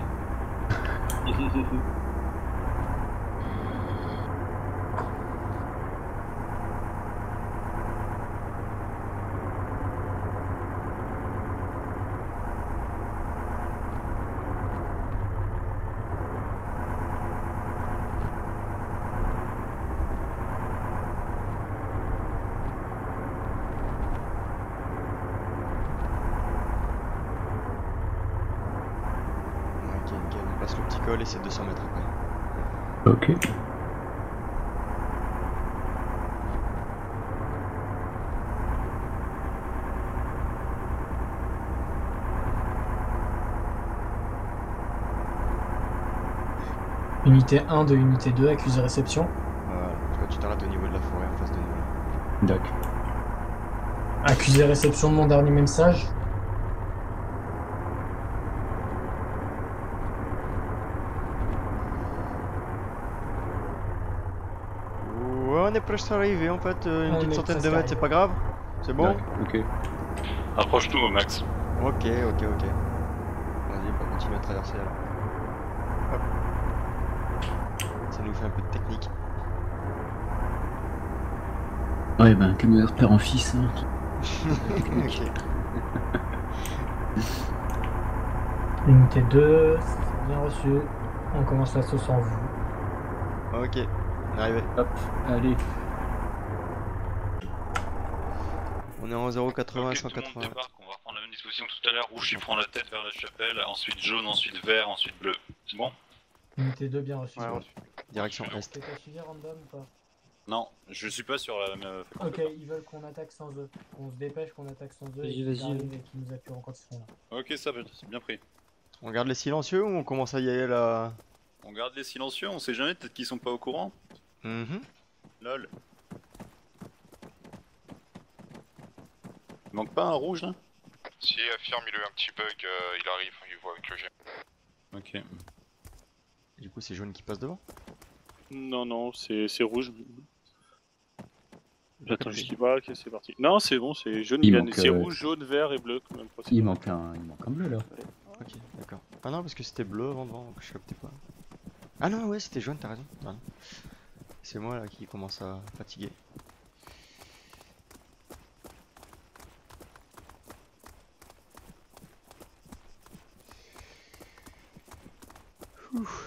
Ok, nickel, on passe le petit col et c'est 200 mètres après. Ok. Unité 1 de unité 2, accusé réception. Voilà, je crois que tu t'arrêtes au niveau de la forêt en face de nous là. D'accord. Accusé réception de mon dernier message. Ouais, on est presque arrivé en fait, une On petite est centaine de presque mètres, c'est arrivé. pas grave? C'est bon? Ok. Approche-nous au max. Ok. Vas-y, on va continuer à traverser alors. Hop. Ça nous fait un peu de technique. Ouais, ben, camionneur père en fils. Hein. Ok. Unité 2, c'est bien reçu. On commence l'assaut sans vous. Ok, on est arrivé. Hop, allez. On est en 0,80, Ok, tout le monde 180. débarque, on va reprendre la même disposition que tout à l'heure. Rouge il prend la tête vers la chapelle, ensuite jaune, ensuite vert, ensuite bleu. C'est bon? Unité 2, bien reçu. Ouais, reçu. Direction est. T'as suivi random ou pas? Non, je suis pas sur la même fréquence. Ok, ils veulent qu'on attaque sans eux. Qu'on se dépêche, qu'on attaque sans eux. Vas-y, Et vas-y. qu'ils arrivent et qu'ils nous appuieront quand ils seront là. Ok, ça va, c'est bien pris. On garde les silencieux ou on commence à y aller là? On garde les silencieux, on sait jamais, peut-être qu'ils sont pas au courant. Mhm. Lol. Il manque pas un rouge là? Si, affirme, il a eu un petit bug, il arrive, il voit avec le G. Ok. Du coup, c'est jaune qui passe devant. Non, c'est rouge. J'attends juste qu'il voit, ok c'est parti. Non c'est bon, c'est jaune, c'est rouge, jaune, vert et bleu. Même il manque un bleu là. Ok, d'accord. Ah non, parce que c'était bleu avant donc je captais pas. Ah non, ouais, c'était jaune, t'as raison. C'est moi là qui commence à fatiguer. Ouf.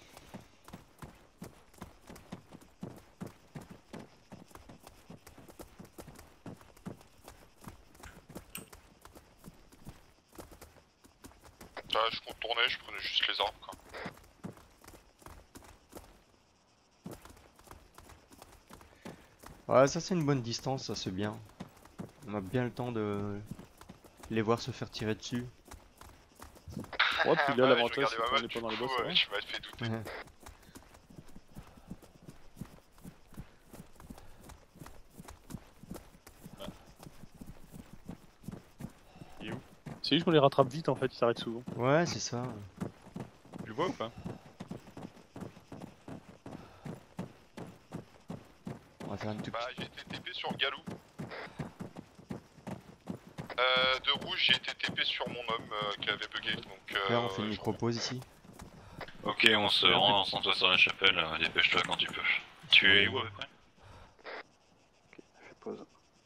Je contournais, je prenais juste les arbres quoi. Ouais, ça c'est une bonne distance, ça c'est bien. On a bien le temps de les voir se faire tirer dessus. Ouais, puis là l'avantage c'est qu'on est pas dans les boss. Tu m'as fait douter. Il est où? C'est juste qu'on les rattrape vite en fait, ils s'arrêtent souvent. Ouais, c'est ça. Tu le vois ou pas? On va faire une toute j'ai été TP sur Galou. De rouge, j'ai été TP sur mon homme qui avait bugué. Donc, on fait une micro-pause ici. Ok, on se rend sans toi sur la chapelle, dépêche-toi quand tu peux. Tu es où à peu près? Ok, je fais pause.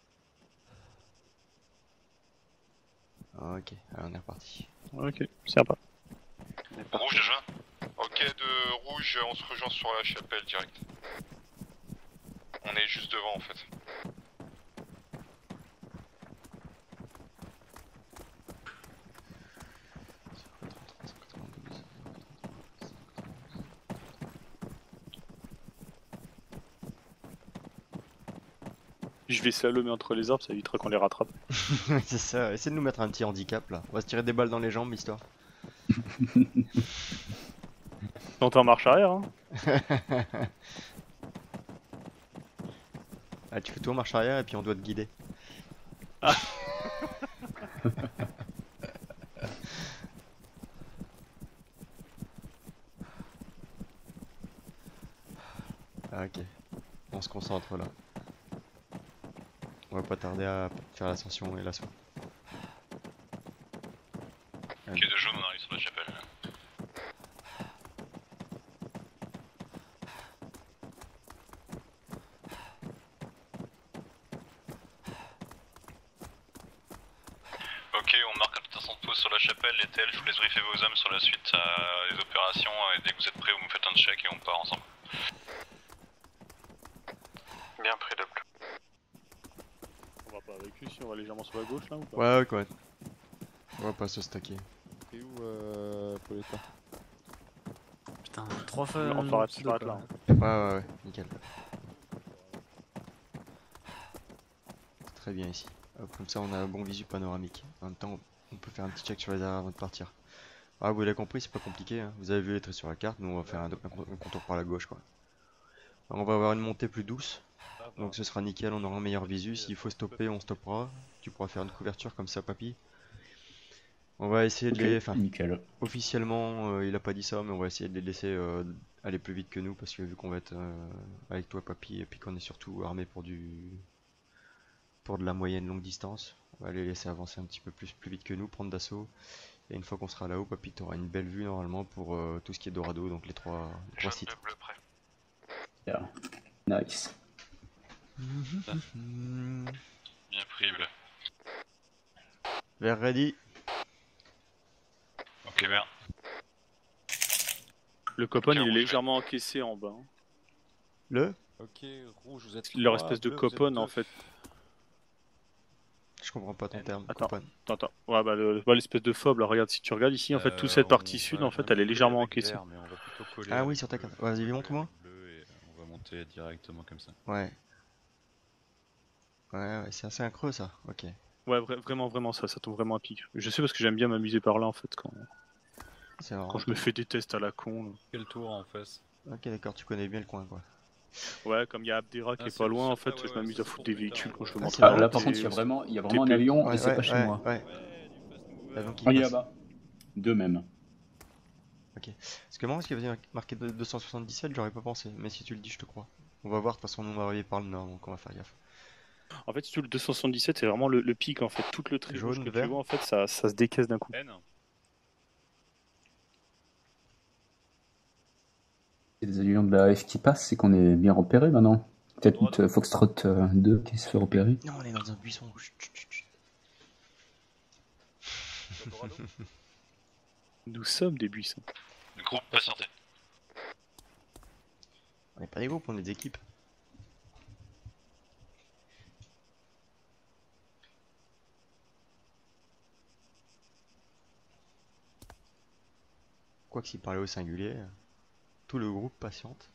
Ok, alors on est reparti. Ok, sympa. Rouge déjà? Ok, de rouge, on se rejoint sur la chapelle direct. On est juste devant en fait. Je vais slalomer entre les arbres, ça évitera qu'on les rattrape. C'est ça, essaie de nous mettre un petit handicap là. On va se tirer des balles dans les jambes, histoire. On est en marche arrière, hein. Ah, tu fais tout en marche arrière et puis on doit te guider. Ah. Ok, on se concentre là. On va pas tarder à faire l'ascension et l'assaut. Ok, de jaune, on arrive sur la chapelle. Ok, on marque un petit instant de pause sur la chapelle, les TL, je vous laisse briefer vos hommes sur la suite des opérations, et dès que vous êtes prêts, vous me faites un check et on part ensemble. Bien pris, double. On va pas avec lui si on va légèrement sur la gauche là ou pas? Ouais, quoi. On va pas se stacker. T'es où, Pauletta? Putain, 3 fois. On s'arrête là. Ouais, nickel. Très bien ici. Hop, comme ça on a un bon visu panoramique. En même temps, on peut faire un petit check sur les arrières avant de partir. Ah, vous l'avez compris, c'est pas compliqué. Hein. Vous avez vu les traits sur la carte, nous on va faire un contour par la gauche quoi. Alors, on va avoir une montée plus douce. Donc ce sera nickel, on aura un meilleur visu. S'il faut stopper, on stoppera. Tu pourras faire une couverture comme ça, papy. On va essayer de les... Enfin, nickel. Officiellement, il a pas dit ça, mais on va essayer de les laisser aller plus vite que nous. Parce que vu qu'on va être avec toi, papy, et puis qu'on est surtout armé pour de la moyenne longue distance, on va les laisser avancer un petit peu plus vite que nous, prendre d'assaut. Et une fois qu'on sera là-haut, papy, tu auras une belle vue normalement pour tout ce qui est Dorado, donc les trois sites. Bleu prêt. Yeah. Nice. Bien pris, bleu. Vert ready. Ok, vert. Le copain il est légèrement encaissé en bas. Hein. Le Ok, rouge, vous êtes leur espèce de copain en fait. Je comprends pas ton terme. Attends. Ouais, bah l'espèce de fob là, regarde, si tu regardes ici, en fait, toute cette partie sud, en fait, elle est légèrement encaissée. Ah oui, sur ta carte. Vas-y, montre-moi. On va monter directement comme ça. Ouais. Ouais, c'est assez un creux ça. Ok. Ouais, vraiment, ça tombe vraiment à pic. Je sais parce que j'aime bien m'amuser par là en fait quand je me fais des tests à la con. Là. Quel tour en face? Ok, d'accord, tu connais bien le coin quoi. Ouais, comme il y a Abdera qui est pas loin, en fait, je m'amuse à foutre des véhicules quand je veux m'entraîner. Là, par contre, il y a vraiment un avion et c'est pas chez moi. Ouais. Il est là-bas. Deux même. Ok. Parce que moi, est-ce qu'il y avait marqué 277, j'aurais pas pensé. Mais si tu le dis, je te crois. On va voir, de toute façon, on va arriver par le nord, donc on va faire gaffe. En fait, si tu veux, le 277, c'est vraiment le pic en fait. Tout le trait rouge que tu vois, en fait, ça se décaisse d'un coup. Il y a des avions de la AF qui passent, c'est qu'on est bien repéré maintenant. Peut-être notre Foxtrot 2 qui se fait repérer. Non, on est dans un buisson. Nous sommes des buissons. Le groupe patienté. On n'est pas des groupes, on est des équipes. Quoi que s'il parlait au singulier, tout le groupe patiente.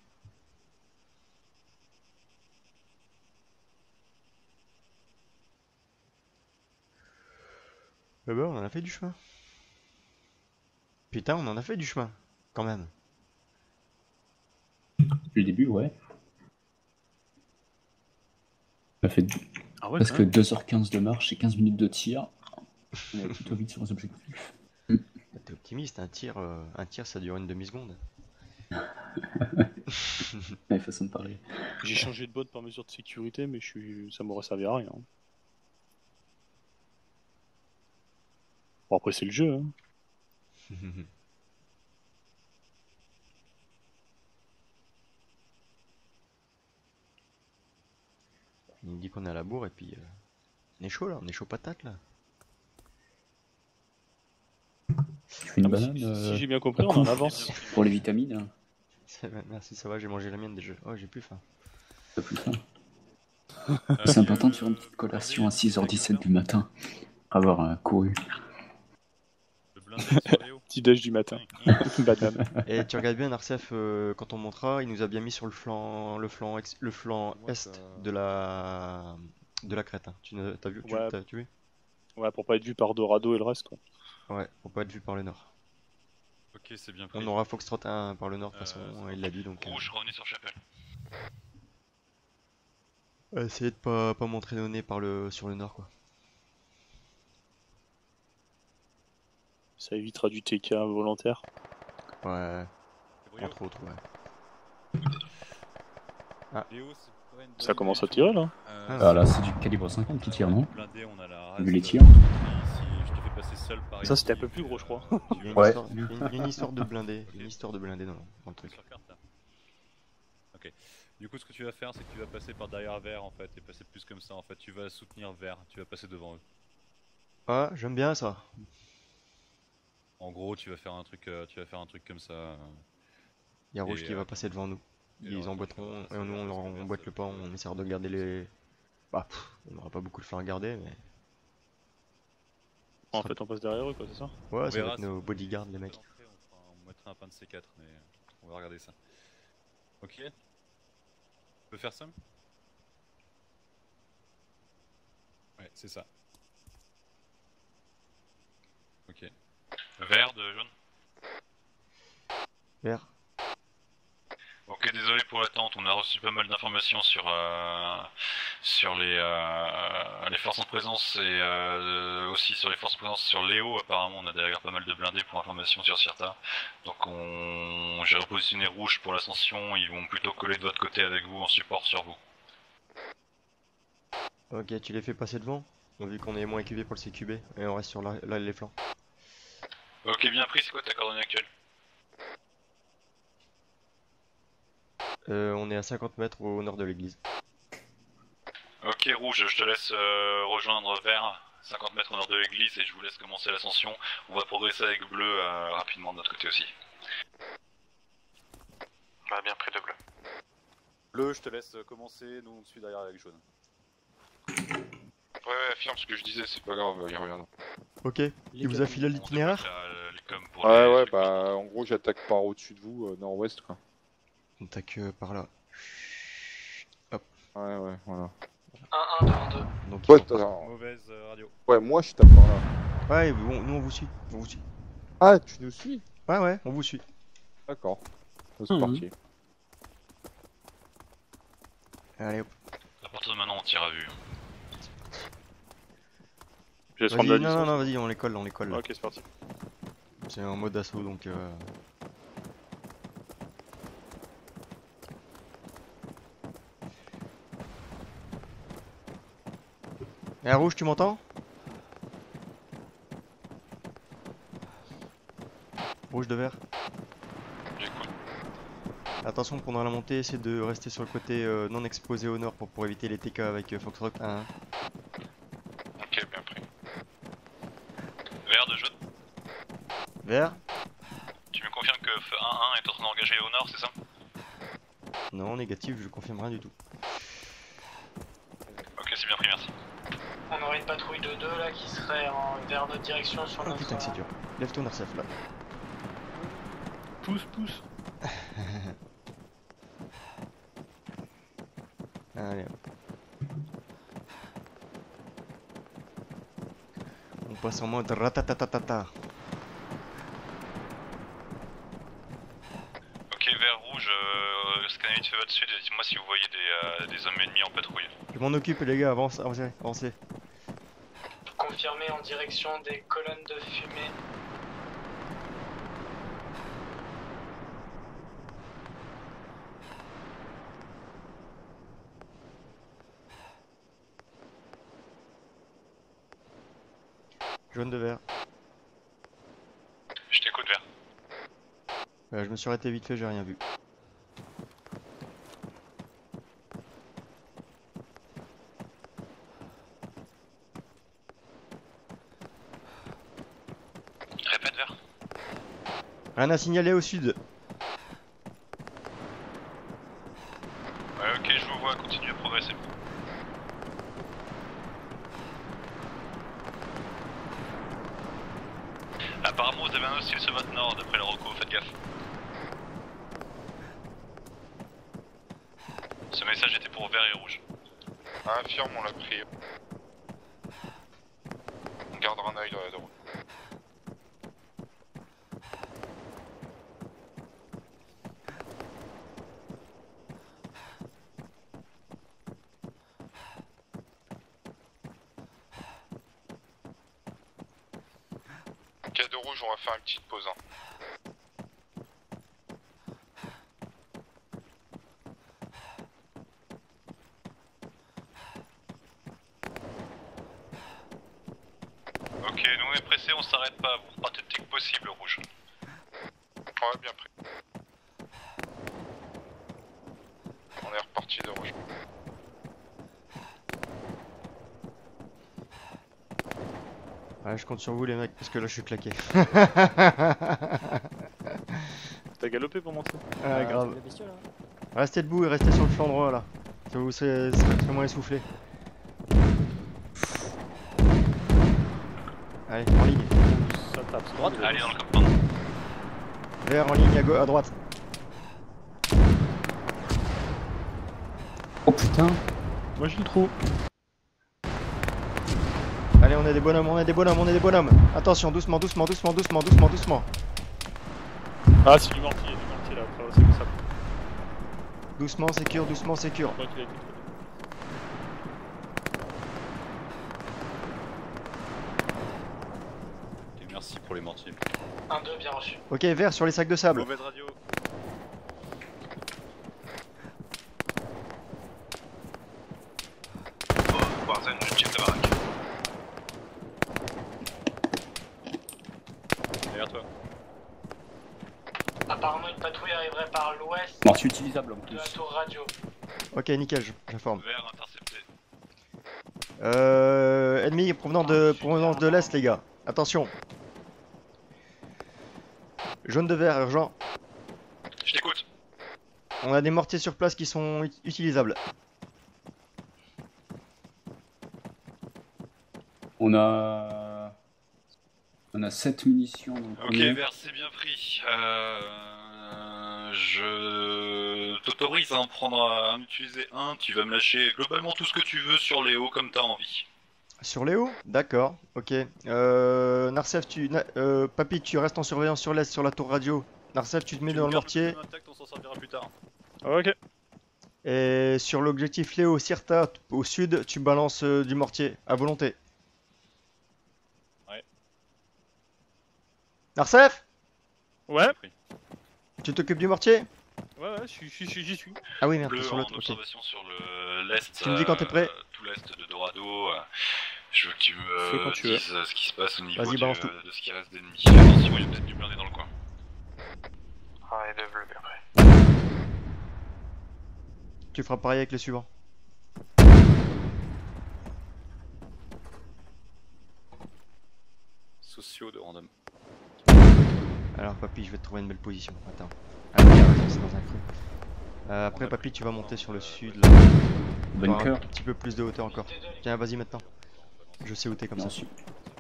Eh ben, on en a fait du chemin. Putain, on en a fait du chemin, quand même. Depuis le début, ouais. On a fait presque 2h15 de marche et 15 minutes de tir. On est plutôt vite sur les objectifs. T'es optimiste, un tir ça dure une demi-seconde. Ouais, façon de parler. J'ai changé de botte par mesure de sécurité, mais ça m'aurait servi à rien. Bon, après, c'est le jeu. Hein. Il me dit qu'on est à la bourre et puis on est chaud là, on est chaud patate là. Tu fais une banane si j'ai bien compris, on en avance. Pour les vitamines. Merci, ça va, j'ai mangé la mienne déjà. Oh, j'ai plus faim. T'as plus faim. C'est important de faire une petite collation à 6h17 du matin. Avoir couru. Petit déj du matin. Banane. Et tu regardes bien Narcef, quand on montera, il nous a bien mis sur le flanc est de la crête. Hein. T'as vu, ouais. T'as vu? Ouais, pour pas être vu par Dorado et le reste quoi. Ouais, pour pas être vu par le nord. Ok, c'est bien pris. On aura Foxtrot 1 par le nord de toute façon, il l'a dit donc. Rouge, revenez sur Chapelle. Essayez de pas montrer nos nez sur le nord quoi. Ça évitera du TK volontaire. Ouais, entre autres, ouais. Ah. Ça commence à tirer là. Ah là, c'est du calibre 50 qui tire, non? Vu les tirs. Ça c'était un peu plus gros, je crois. Il y a une histoire de blindé, dans le truc. Ok. Du coup, ce que tu vas faire, c'est que tu vas passer par derrière vert en fait, et passer plus comme ça en fait. Tu vas soutenir vert, tu vas passer devant eux. Ah, j'aime bien ça. En gros, tu vas faire un truc comme ça. Il y a Rouge qui va passer devant nous. Ils emboîteront et nous on leur emboîte le pas, on essaiera de garder les. Bah, on n'aura pas beaucoup de flancs à garder, mais. En fait, on passe derrière eux quoi, c'est ça? Ouais, ça va être nos bodyguards, les mecs. On mettra un pain de C4, mais on va regarder ça. Ok. Tu peux faire ça? Ouais, c'est ça. Ok. Vert de jaune? Vert. Ok, désolé pour l'attente, on a reçu pas mal d'informations sur les forces en présence et aussi sur les forces en présence sur Léo. Apparemment, on a derrière pas mal de blindés pour information sur Cirta. Donc j'ai repositionné rouge pour l'ascension, ils vont plutôt coller de votre côté avec vous en support sur vous. Ok, tu les fais passer devant, vu qu'on est moins équipé pour le CQB, et on reste sur les flancs. Ok, bien pris, c'est quoi ta coordonnée actuelle? On est à 50 mètres au nord de l'église. Ok, rouge, je te laisse rejoindre vert, 50 mètres au nord de l'église, et je vous laisse commencer l'ascension. On va progresser avec bleu rapidement de notre côté aussi. Ouais, bien pris de bleu. Bleu, je te laisse commencer, nous on suit derrière avec jaune. Ouais, affirme ce que je disais, c'est pas grave, il y a rien. Ok, il vous a filé l'itinéraire? Ouais, bah en gros j'attaque par au-dessus de vous, nord-ouest quoi. On attaque par là. Hop. Ouais, voilà. 1-1 devant 2. Donc, Ouais, mauvaise radio. Ouais, moi je tape par là. Ouais, bon, nous on vous suit. Ah, tu nous suis? Ouais, on vous suit. D'accord. C'est parti. Allez hop. À partir de maintenant, on tire à vue. Je laisse prendre la distance. Non, vas-y, on les colle. Ok, c'est parti. C'est en mode assaut donc. Et à rouge, tu m'entends? Rouge de vert. J'écoute. Attention pendant la montée, essayez de rester sur le côté non exposé au nord pour éviter les TK avec Foxtrot 1. Ok, bien pris. Vert de jaune. Vert? Tu me confirmes que feu 1-1 est en train d'engager au nord, c'est ça? Non, négatif, je confirme rien du tout. Ok, c'est bien pris, merci. On aurait une patrouille de 2 là qui serait vers notre direction sur Oh notre... putain que c'est dur. Lève-toi Narcef là. Pousse, pousse. Allez hop. On passe en mode ratatatatata. Ok, vert rouge, scanner fait votre sud et dites-moi si vous voyez des hommes ennemis en patrouille. Je m'en occupe les gars, avancez, avancez, avancez. Confirmé en direction des colonnes de fumée. Jaune de vert. Je t'écoute, vert. Je me suis arrêté vite fait, j'ai rien vu. Répète, vert. Rien à signaler au sud. Ouais, ok, je vous vois, continuez à progresser. Apparemment, vous avez un hostile sur votre nord, d'après le reco, faites gaffe. Ce message était pour vert et rouge. Infirme, on l'a pris. On gardera un œil dans la droite. Cas de rouge, on va faire une petite pause. Hein. Ok, nous on est pressés, on s'arrête pas, vous repartez dès que possible, rouge. Ouais, bien pris. On est reparti de rouge. Ouais, je compte sur vous les mecs, parce que là je suis claqué. T'as galopé pour monter? Ah, grave. La bestiole, hein. Restez debout et restez sur le flanc droit là. Ça vous serait moins essoufflé. Allez, en ligne. Ça tape. Droite. Allez, dans le campement. Vert en ligne à droite. Oh putain. Moi j'ai le trou. Allez, on est des bonhommes, on est des bonhommes, on est des bonhommes. Attention, doucement, doucement, doucement, doucement, doucement, doucement. Ah, c'est du mortier là, après, c'est comme ça. Doucement, sécure, doucement, sécure. Je crois qu'il a été trouvé. Et merci pour les mortiers. 1-2, bien reçu. Ok, vert sur les sacs de sable. Mauvaise radio. Warzone, je check la baraque. Derrière toi. Apparemment, une patrouille arriverait par l'ouest Mortier utilisable en de plus. la tour radio. Ok, nickel, j'informe. Vert intercepté. Ennemi provenant de l'est, les gars. Attention. Jaune de vert, urgent. Je t'écoute. On a des mortiers sur place qui sont utilisables. On a 7 munitions dans le Ok, premier. vert, c'est bien pris. Je t'autorise à en prendre à en utiliser un. Tu vas me lâcher globalement tout ce que tu veux sur les hauts comme t'as envie. Sur les hauts? D'accord, ok. Narcef, Papy, tu restes en surveillance sur l'est, sur la tour radio. Narcef, tu te mets dans le mortier. On s'en servira plus tard. Ok. Et sur l'objectif Léo, Cirta, au sud, tu balances du mortier, à volonté. Ouais. Narcef? Ouais. Tu t'occupes du mortier? Ouais, j'y suis. Ah oui, merde, Bleu t'es sur en l'autre, ok. observation sur l'est. Tu me dis quand t'es prêt. tout l'est de Dorado. Je veux que tu Fais quand me tu veux. dises ce qui se passe au niveau Vas-y, balance tout. de ce qui reste d'ennemis. Attention, il y a peut-être du blindé dans le coin. Ah, et deux bleus, bien prêt. Tu feras pareil avec les suivants. Sociaux de random. Alors papy, je vais te trouver une belle position. Attends. Ah oui, attends, c'est dans un creux. Après papy, tu vas monter sur le sud là. T'auras Bunker. un petit peu plus de hauteur encore. Tiens, vas-y maintenant. Je sais où t'es comme Non, ça. su-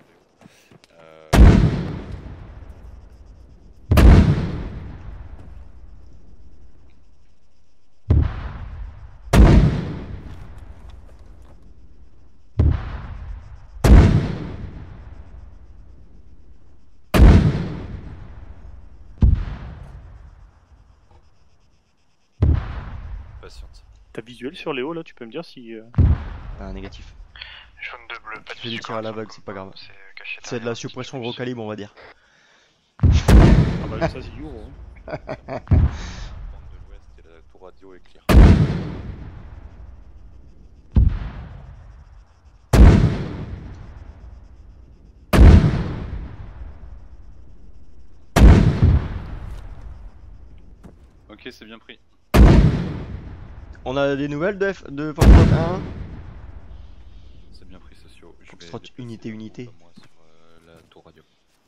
Patiente. T'as visuel sur Léo là, tu peux me dire si. Ah, négatif. Jaune de bleu, pas de Tu fais des tirs à l'aveugle, c'est pas grave. C'est caché C'est de la derrière. suppression gros calibre, on va dire. Ah bah ça c'est lourd. Hein. Bande de l'ouest et la tour radio est clear. Ok, c'est bien pris. On a des nouvelles de Foxtrot 1. C'est bien pris, sociaux. Je vais Foxtrot déplacer unité. moi sur la tour radio.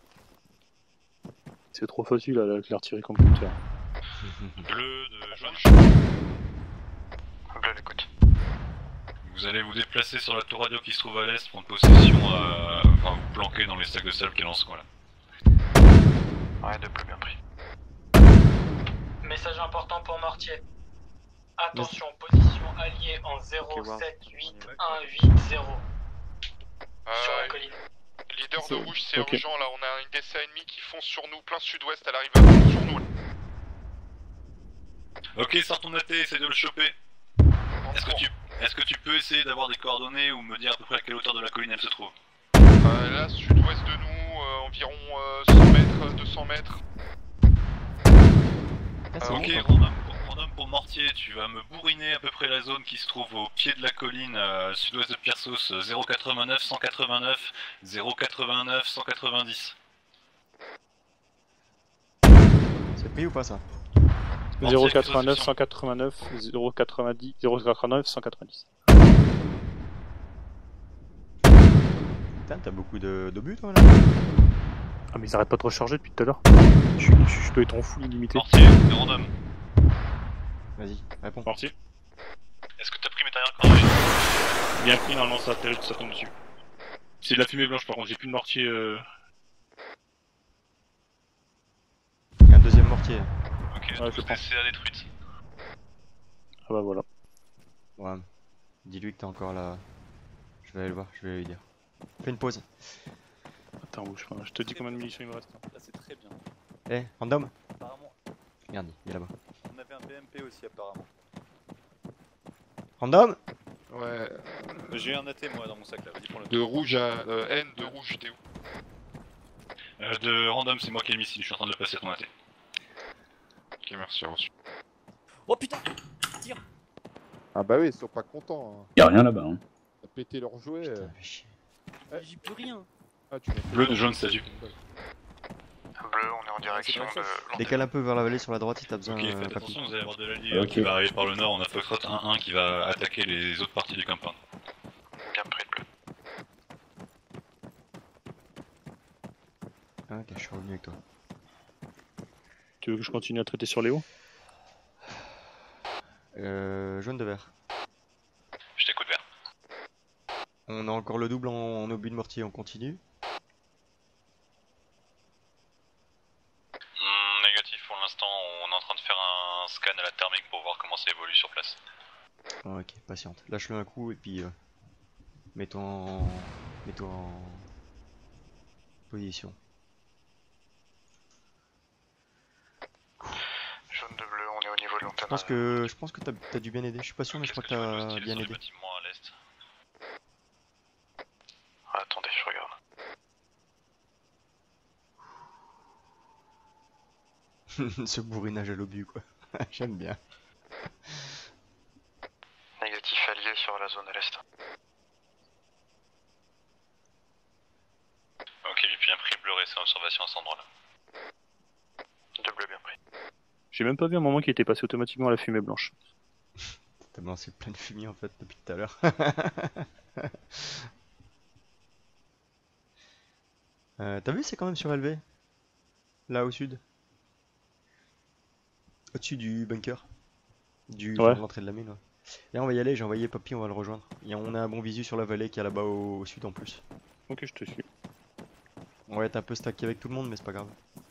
C'est trop facile à l'artillerie computer. Bleu de jaune. Bleu, écoute. Vous allez vous déplacer sur la tour radio qui se trouve à l'est, prendre possession, enfin vous planquer dans les stacks de sable qui lancent quoi là. Ouais, deux bleus, bien pris. Message important pour Mortier. Attention, position alliée en 07880 sur la colline. Leader de rouge, c'est ok. urgent là, on a une DCA ennemie qui fonce sur nous, plein sud-ouest, elle arrive à fond sur nous. Ok, sors ton AT, essaie de le choper. Est-ce que tu peux essayer d'avoir des coordonnées ou me dire à peu près à quelle hauteur de la colline elle se trouve? Là, sud-ouest de nous, environ 100 mètres, 200 mètres. Ok, random pour Mortier, tu vas me bourriner à peu près la zone qui se trouve au pied de la colline, sud-ouest de Piersos, 089, 189, 089, 190. C'est pris ou pas ça? 089, 189, 090, 089, 190. Putain, t'as beaucoup d'obus toi là? Ah mais ils arrêtent pas de recharger depuis tout à l'heure. Je dois être en full illimité. Mortier, de random. Vas-y, réponds. Mortier. Est-ce que t'as pris mes dernières coordonnées? Bien pris, normalement ça atterrit, tout ça tombe dessus. C'est de la fumée blanche par contre, j'ai plus de mortier. Il y a un deuxième mortier. Ok, Ouais, donc je pense. CA détruite. Ah bah voilà. Ouais. Dis-lui que t'es encore là. Je vais aller le voir, je vais lui dire. Fais une pause. Attends, je te dis combien de munitions il me reste. Là c'est très bien. Eh, random. Apparemment, Merde, il est là-bas. on avait un BMP aussi apparemment. Random. Ouais, J'ai eu un AT moi dans mon sac là, vas-y prends-le. de rouge à N, de rouge, t'es où? De random, c'est moi qui ai le missile, je suis en train de le passer à ton AT. Ok, merci, reçu. Oh putain! Tire! Ah bah oui, ils sont pas contents. Hein. Y'a rien là-bas. Hein. T'as pété leur jouet. Putain, fais chier. J'ai plus rien! Ah, tu m'as fait Bleu de jaune, statut. Bleu, on est en direction c'est de... Décale un peu vers la vallée sur la droite si t'as besoin. Ok, faites papy. attention, vous allez avoir de l'allié Ok. qui va arriver par le nord, on a Foxtrot 1-1 qui va attaquer les autres parties du camping. Bien pris, bleu. Ah, ok, je suis revenu avec toi. Tu veux que je continue à traiter sur Léo? Jaune de vert. Je t'écoute vert. On a encore le double en obus de mortier, on continue. Négatif pour l'instant, on est en train de faire un scan à la thermique pour voir comment ça évolue sur place. Ah, ok, patiente. Lâche-le un coup et puis mets-toi en position. Jaune de bleu, on est au niveau de l'antenne. Je pense que t'as dû bien aider. Je suis pas sûr, mais je crois que t'as bien aidé. Bâtiment à l'est. Ah, attendez, je regarde. Ce bourrinage à l'obus, quoi. J'aime bien. Négatif allié sur la zone à l'est. De bleu bien pris. J'ai même pas vu un moment qui était passé automatiquement à la fumée blanche. T'as balancé plein de fumier en fait depuis tout à l'heure. T'as vu, c'est quand même surélevé. Là au sud. Au-dessus du bunker. Ouais. De l'entrée de la mine. Ouais. Là on va y aller, j'ai envoyé Poppy, on va le rejoindre. Et on a un bon visu sur la vallée qui est là-bas au sud en plus. Ok, je te suis. On va être un peu stacké avec tout le monde mais c'est pas grave.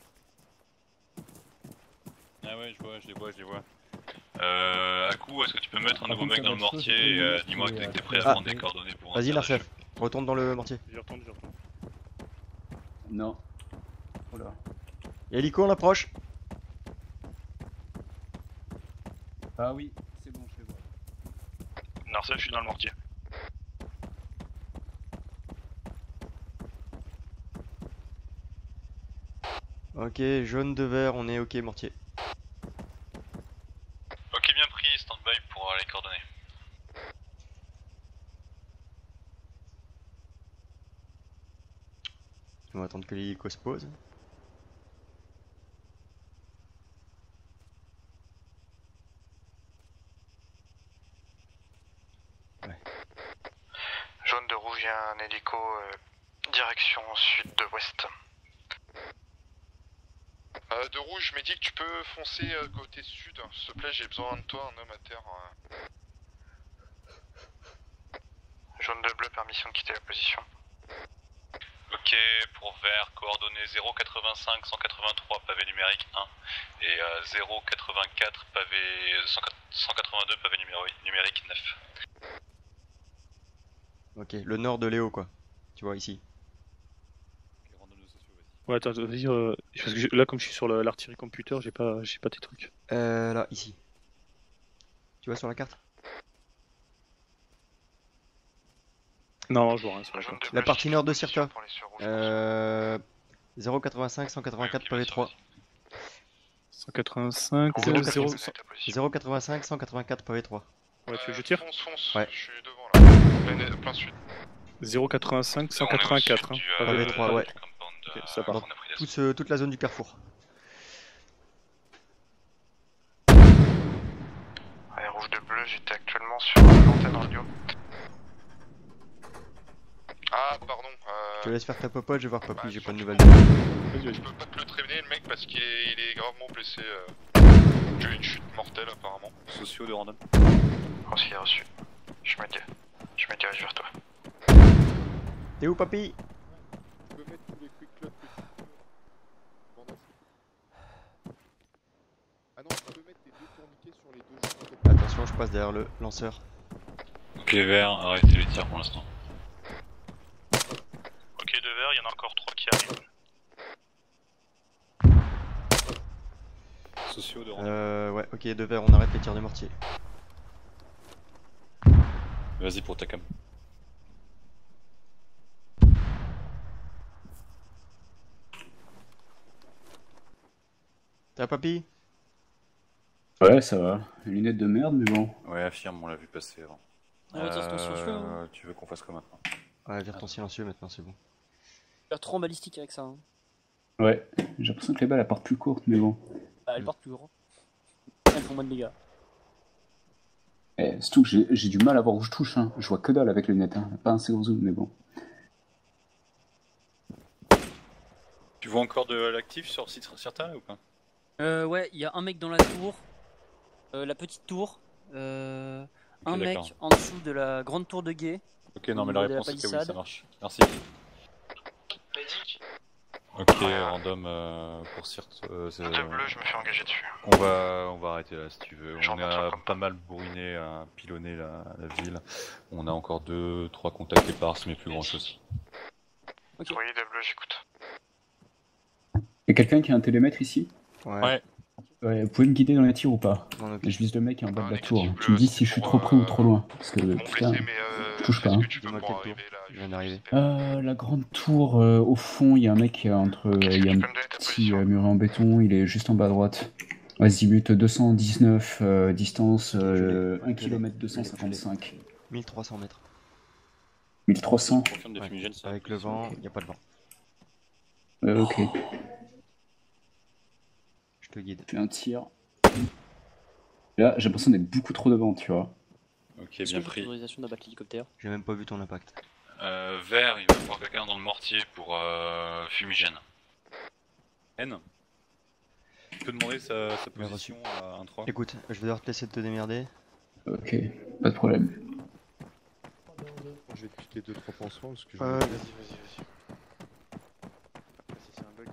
Ah ouais, je les vois. À coup, est-ce que tu peux mettre un nouveau mec dans le mortier et dis-moi que t'es prêt à prendre des coordonnées pour un Vas-y tir Narcef, dessus. retourne dans le mortier. J'y retourne. Non. Oh là. Hélico, on approche. Ah oui, c'est bon, je les vois. Narcef, je suis dans le mortier. Ok, jaune de vert, on est ok mortier. Ok, bien pris, stand-by pour les coordonnées. On va attendre que l'hélico se pose. Jaune de rouge, il y a un hélico direction sud de ouest. De rouge, Médic, tu peux foncer côté sud, s'il te plaît, j'ai besoin de toi, un homme à terre. Jaune de bleu, permission de quitter la position. Ok, pour vert, coordonnées 085 183 pavé numérique 1 et 084 pavé 182 pavé numérique 9. Ok, le nord de Léo quoi. Tu vois ici. Ouais, attends, vas-y. Parce que là, comme je suis sur l'artillerie computer, j'ai pas tes trucs. Là, ici. Tu vois sur la carte? Non, je vois rien sur la carte. La partie nord de Circa. 085 184 pavé 3. 185, 085 184 pavé 3. Ouais, tu veux que je tire? Fonce, ouais. je suis devant là, plein sud. 085 184, hein. Pavé 3, ouais. Ok, ça part. Toute la zone du carrefour. Ouais, rouge de bleu, j'étais actuellement sur l'antenne radio. Ah, pardon. Je te laisse faire ta popote, je vais voir Poppy, j'ai pas de nouvelles. Je peux pas te le prévenir, le mec, parce qu'il est gravement blessé. J'ai eu une chute mortelle, apparemment. Sociaux de random. Reçu, reçu. Je me dirige vers toi. T'es où, Poppy? Tu peux mettre tous les quick clots que tu veux. Pendant ce- Ah non, tu peux mettre tes deux tourniquets sur les deux jeux. Attention, je passe derrière le lanceur. Ok, vert, arrêtez les tirs pour l'instant. Ok, de vert, il y en a encore 3 qui arrivent. Sociaux de random. Ouais, ok, de vert, on arrête les tirs de mortier. Vas-y pour ta cam. T'as Poppy? Ouais, ça va. Lunettes de merde, mais bon. Ouais, affirme, on l'a vu passer avant. On retire ton silencieux, hein. Tu veux qu'on fasse quoi maintenant? Ouais, vire ton silencieux maintenant, c'est bon. Faire trop en balistique avec ça. Hein. Ouais, j'ai l'impression que les balles elles partent plus courtes, mais bon. Bah, elles partent plus gros. Elles font moins de dégâts. Eh, surtout que j'ai du mal à voir où je touche, hein. Je vois que dalle avec les lunettes, hein. Pas un gros zoom, mais bon. Tu vois encore de l'actif sur certains ou pas? Ouais, il y a un mec dans la tour, la petite tour, un mec en dessous de la grande tour de guet. Ok, non, mais la réponse était oui, ça marche. Merci. Ok, random pour Cirque. De bleu, je me fais engager dessus. On va arrêter là si tu veux. On a pas mal bourriné, pilonné la ville. On a encore 2-3 contacts éparses, mais plus grand chose. Okay. Oui, de bleu, j'écoute. Y'a quelqu'un qui a un télémètre ici? Ouais. Ouais, vous pouvez me guider dans les tirs ou pas? Je vise le mec qui est en bas de la tour. Tu me dis si je suis trop près ou trop loin. Parce que putain, je touche pas. Hein. Je viens d'arriver. La grande tour, au fond, il y a un mec qui est entre. Il y a un petit muret en béton, il est juste en bas à droite. Azimut 219, distance 1 km 255. 1300 mètres. 1300? Ouais, avec le vent, il n'y a pas de vent. Ok. te guide. Je fais un tir. Là, j'ai l'impression d'être beaucoup trop devant, tu vois. Ok, Est-ce bien que j'ai pris. l'autorisation d'abattre l'hélicoptère? J'ai même pas vu ton impact. Vert, il va falloir quelqu'un dans le mortier pour fumigène. N. Tu peux demander sa Bien position à 1-3. Écoute, je vais devoir te laisser te démerder. Ok, pas de problème. Je vais te piquer 2-3 pansements parce que je Vas-y, vais... vas-y. C'est un bug.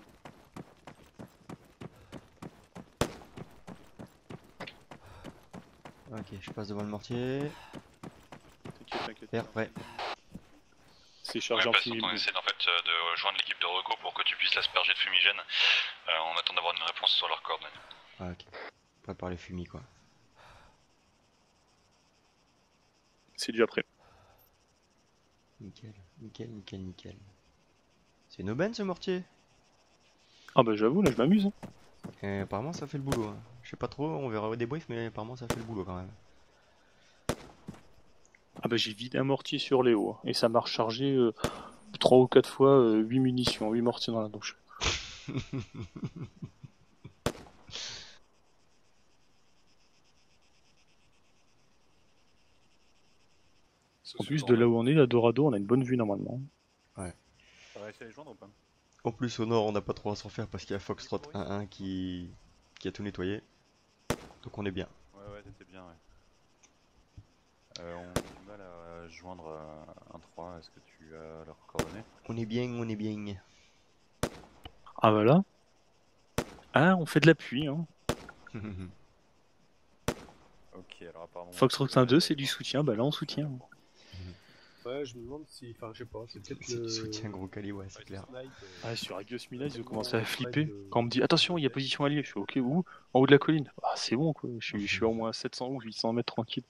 Ok, je passe devant le mortier. T'inquiète. Vert, prêt. C'est chargé en On fumigène. essaie en fait de joindre l'équipe de Reco pour que tu puisses l'asperger de fumigène. On attend d'avoir une réponse sur leurs coordonnées. Ah, ok. Prépare les fumis, quoi. C'est déjà prêt. Nickel. C'est une aubaine ce mortier. Ah bah j'avoue, là je m'amuse. Hein. Et apparemment ça fait le boulot. Hein. Je sais pas trop, on verra au débrief, mais apparemment ça fait le boulot quand même. Ah bah j'ai vidé un mortier sur Léo. Hein. Et ça m'a rechargé 3 ou 4 fois 8 munitions, 8 mortiers dans la douche. En plus de là où on est, à Dorado, on a une bonne vue normalement. Ouais. T'as réussi à les joindre ou pas? En plus au nord on n'a pas trop à s'en faire parce qu'il y a Foxtrot 1-1 qui a tout nettoyé. Donc on est bien. Ouais, t'étais bien, ouais. On a du mal à joindre 1-3, est-ce que tu as leurs coordonnées? On est bien. Ah voilà. Ah, on fait de l'appui. Hein. Ok, alors apparemment... Foxtrot 1-2, c'est du soutien. Bah là on soutient. Ouais, je me demande si. Enfin, je sais pas, c'est peut-être C'est le. du soutien gros calibre, ouais, c'est clair. Ah, sur Agios Milas, ils ont commencé à flipper. Quand on me dit attention, il y a position alliée, je fais ok, où? En haut de la colline. Ah, c'est bon quoi, je suis au moins à 700 ou 800 mètres tranquille.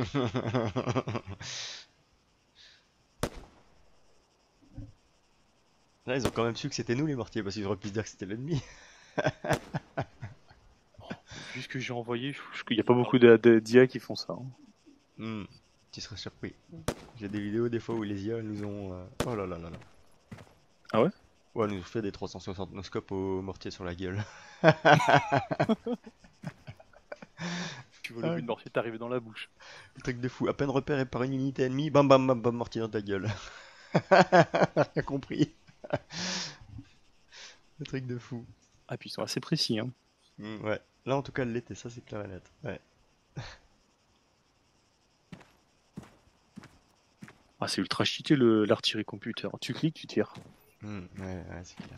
Là ils ont quand même su que c'était nous les mortiers parce qu'ils auraient pu se dire que c'était l'ennemi. Vu ce que j'ai envoyé, il n'y a pas beaucoup d'IA qui font ça. Hein. Tu seras surpris. J'ai des vidéos des fois où les IA nous ont... Oh là là là là. Ah ouais? Ouais, nous ont fait des 360 noscopes au mortier sur la gueule. Tu vois le but de mortier t'arriver dans la bouche. Le truc de fou. À peine repéré par une unité ennemie, bam bam bam bam, mortier dans ta gueule. Rien compris. Le truc de fou. Ah puis ils sont assez précis. Hein. Ouais. Là en tout cas elle l'était, ça c'est clair et net. Ouais. Ah c'est ultra cheaté l'artillerie computer. Tu cliques, tu tires. Ouais, c'est clair.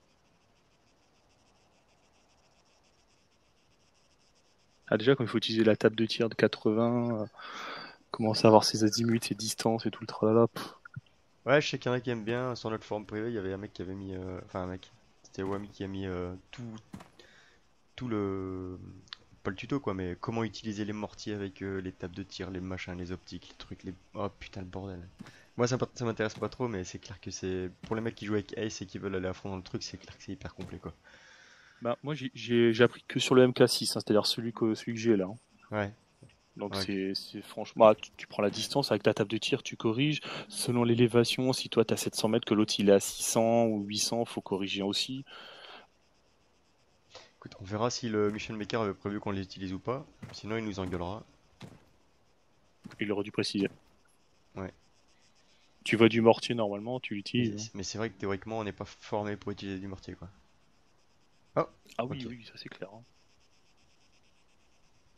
Ah déjà quand il faut utiliser la table de tir de 80, commencer à avoir ses azimuts, ses distances et tout le tralala. Ouais, je sais qu'il y en a qui aiment bien. Sur notre forum privé, il y avait un mec qui avait mis... Enfin un mec. C'était Wami qui a mis tout le... Pas le tuto quoi, mais comment utiliser les mortiers avec les tables de tir, les machins, les optiques, les trucs, les... Oh putain le bordel. Moi ça m'intéresse pas trop, mais c'est clair que c'est... Pour les mecs qui jouent avec Ace et qui veulent aller à fond dans le truc, c'est clair que c'est hyper complet quoi. Bah moi j'ai appris que sur le MK6, hein, c'est-à-dire celui que j'ai là. Hein. Ouais. Donc ouais. c'est franchement... Bah, tu prends la distance avec ta table de tir, tu corriges. Selon l'élévation, si toi t'es à 700 mètres, que l'autre il est à 600 ou 800, faut corriger aussi. Écoute, on verra si le Mission Maker avait prévu qu'on les utilise ou pas. Sinon il nous engueulera. Il aurait dû préciser. Ouais. Tu vois du mortier normalement, tu l'utilises. Mais c'est vrai que théoriquement on n'est pas formé pour utiliser du mortier quoi. Oh. Ah oui, okay. oui, ça c'est clair. Hein.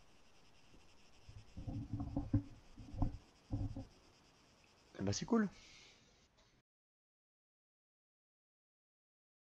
Bah c'est cool.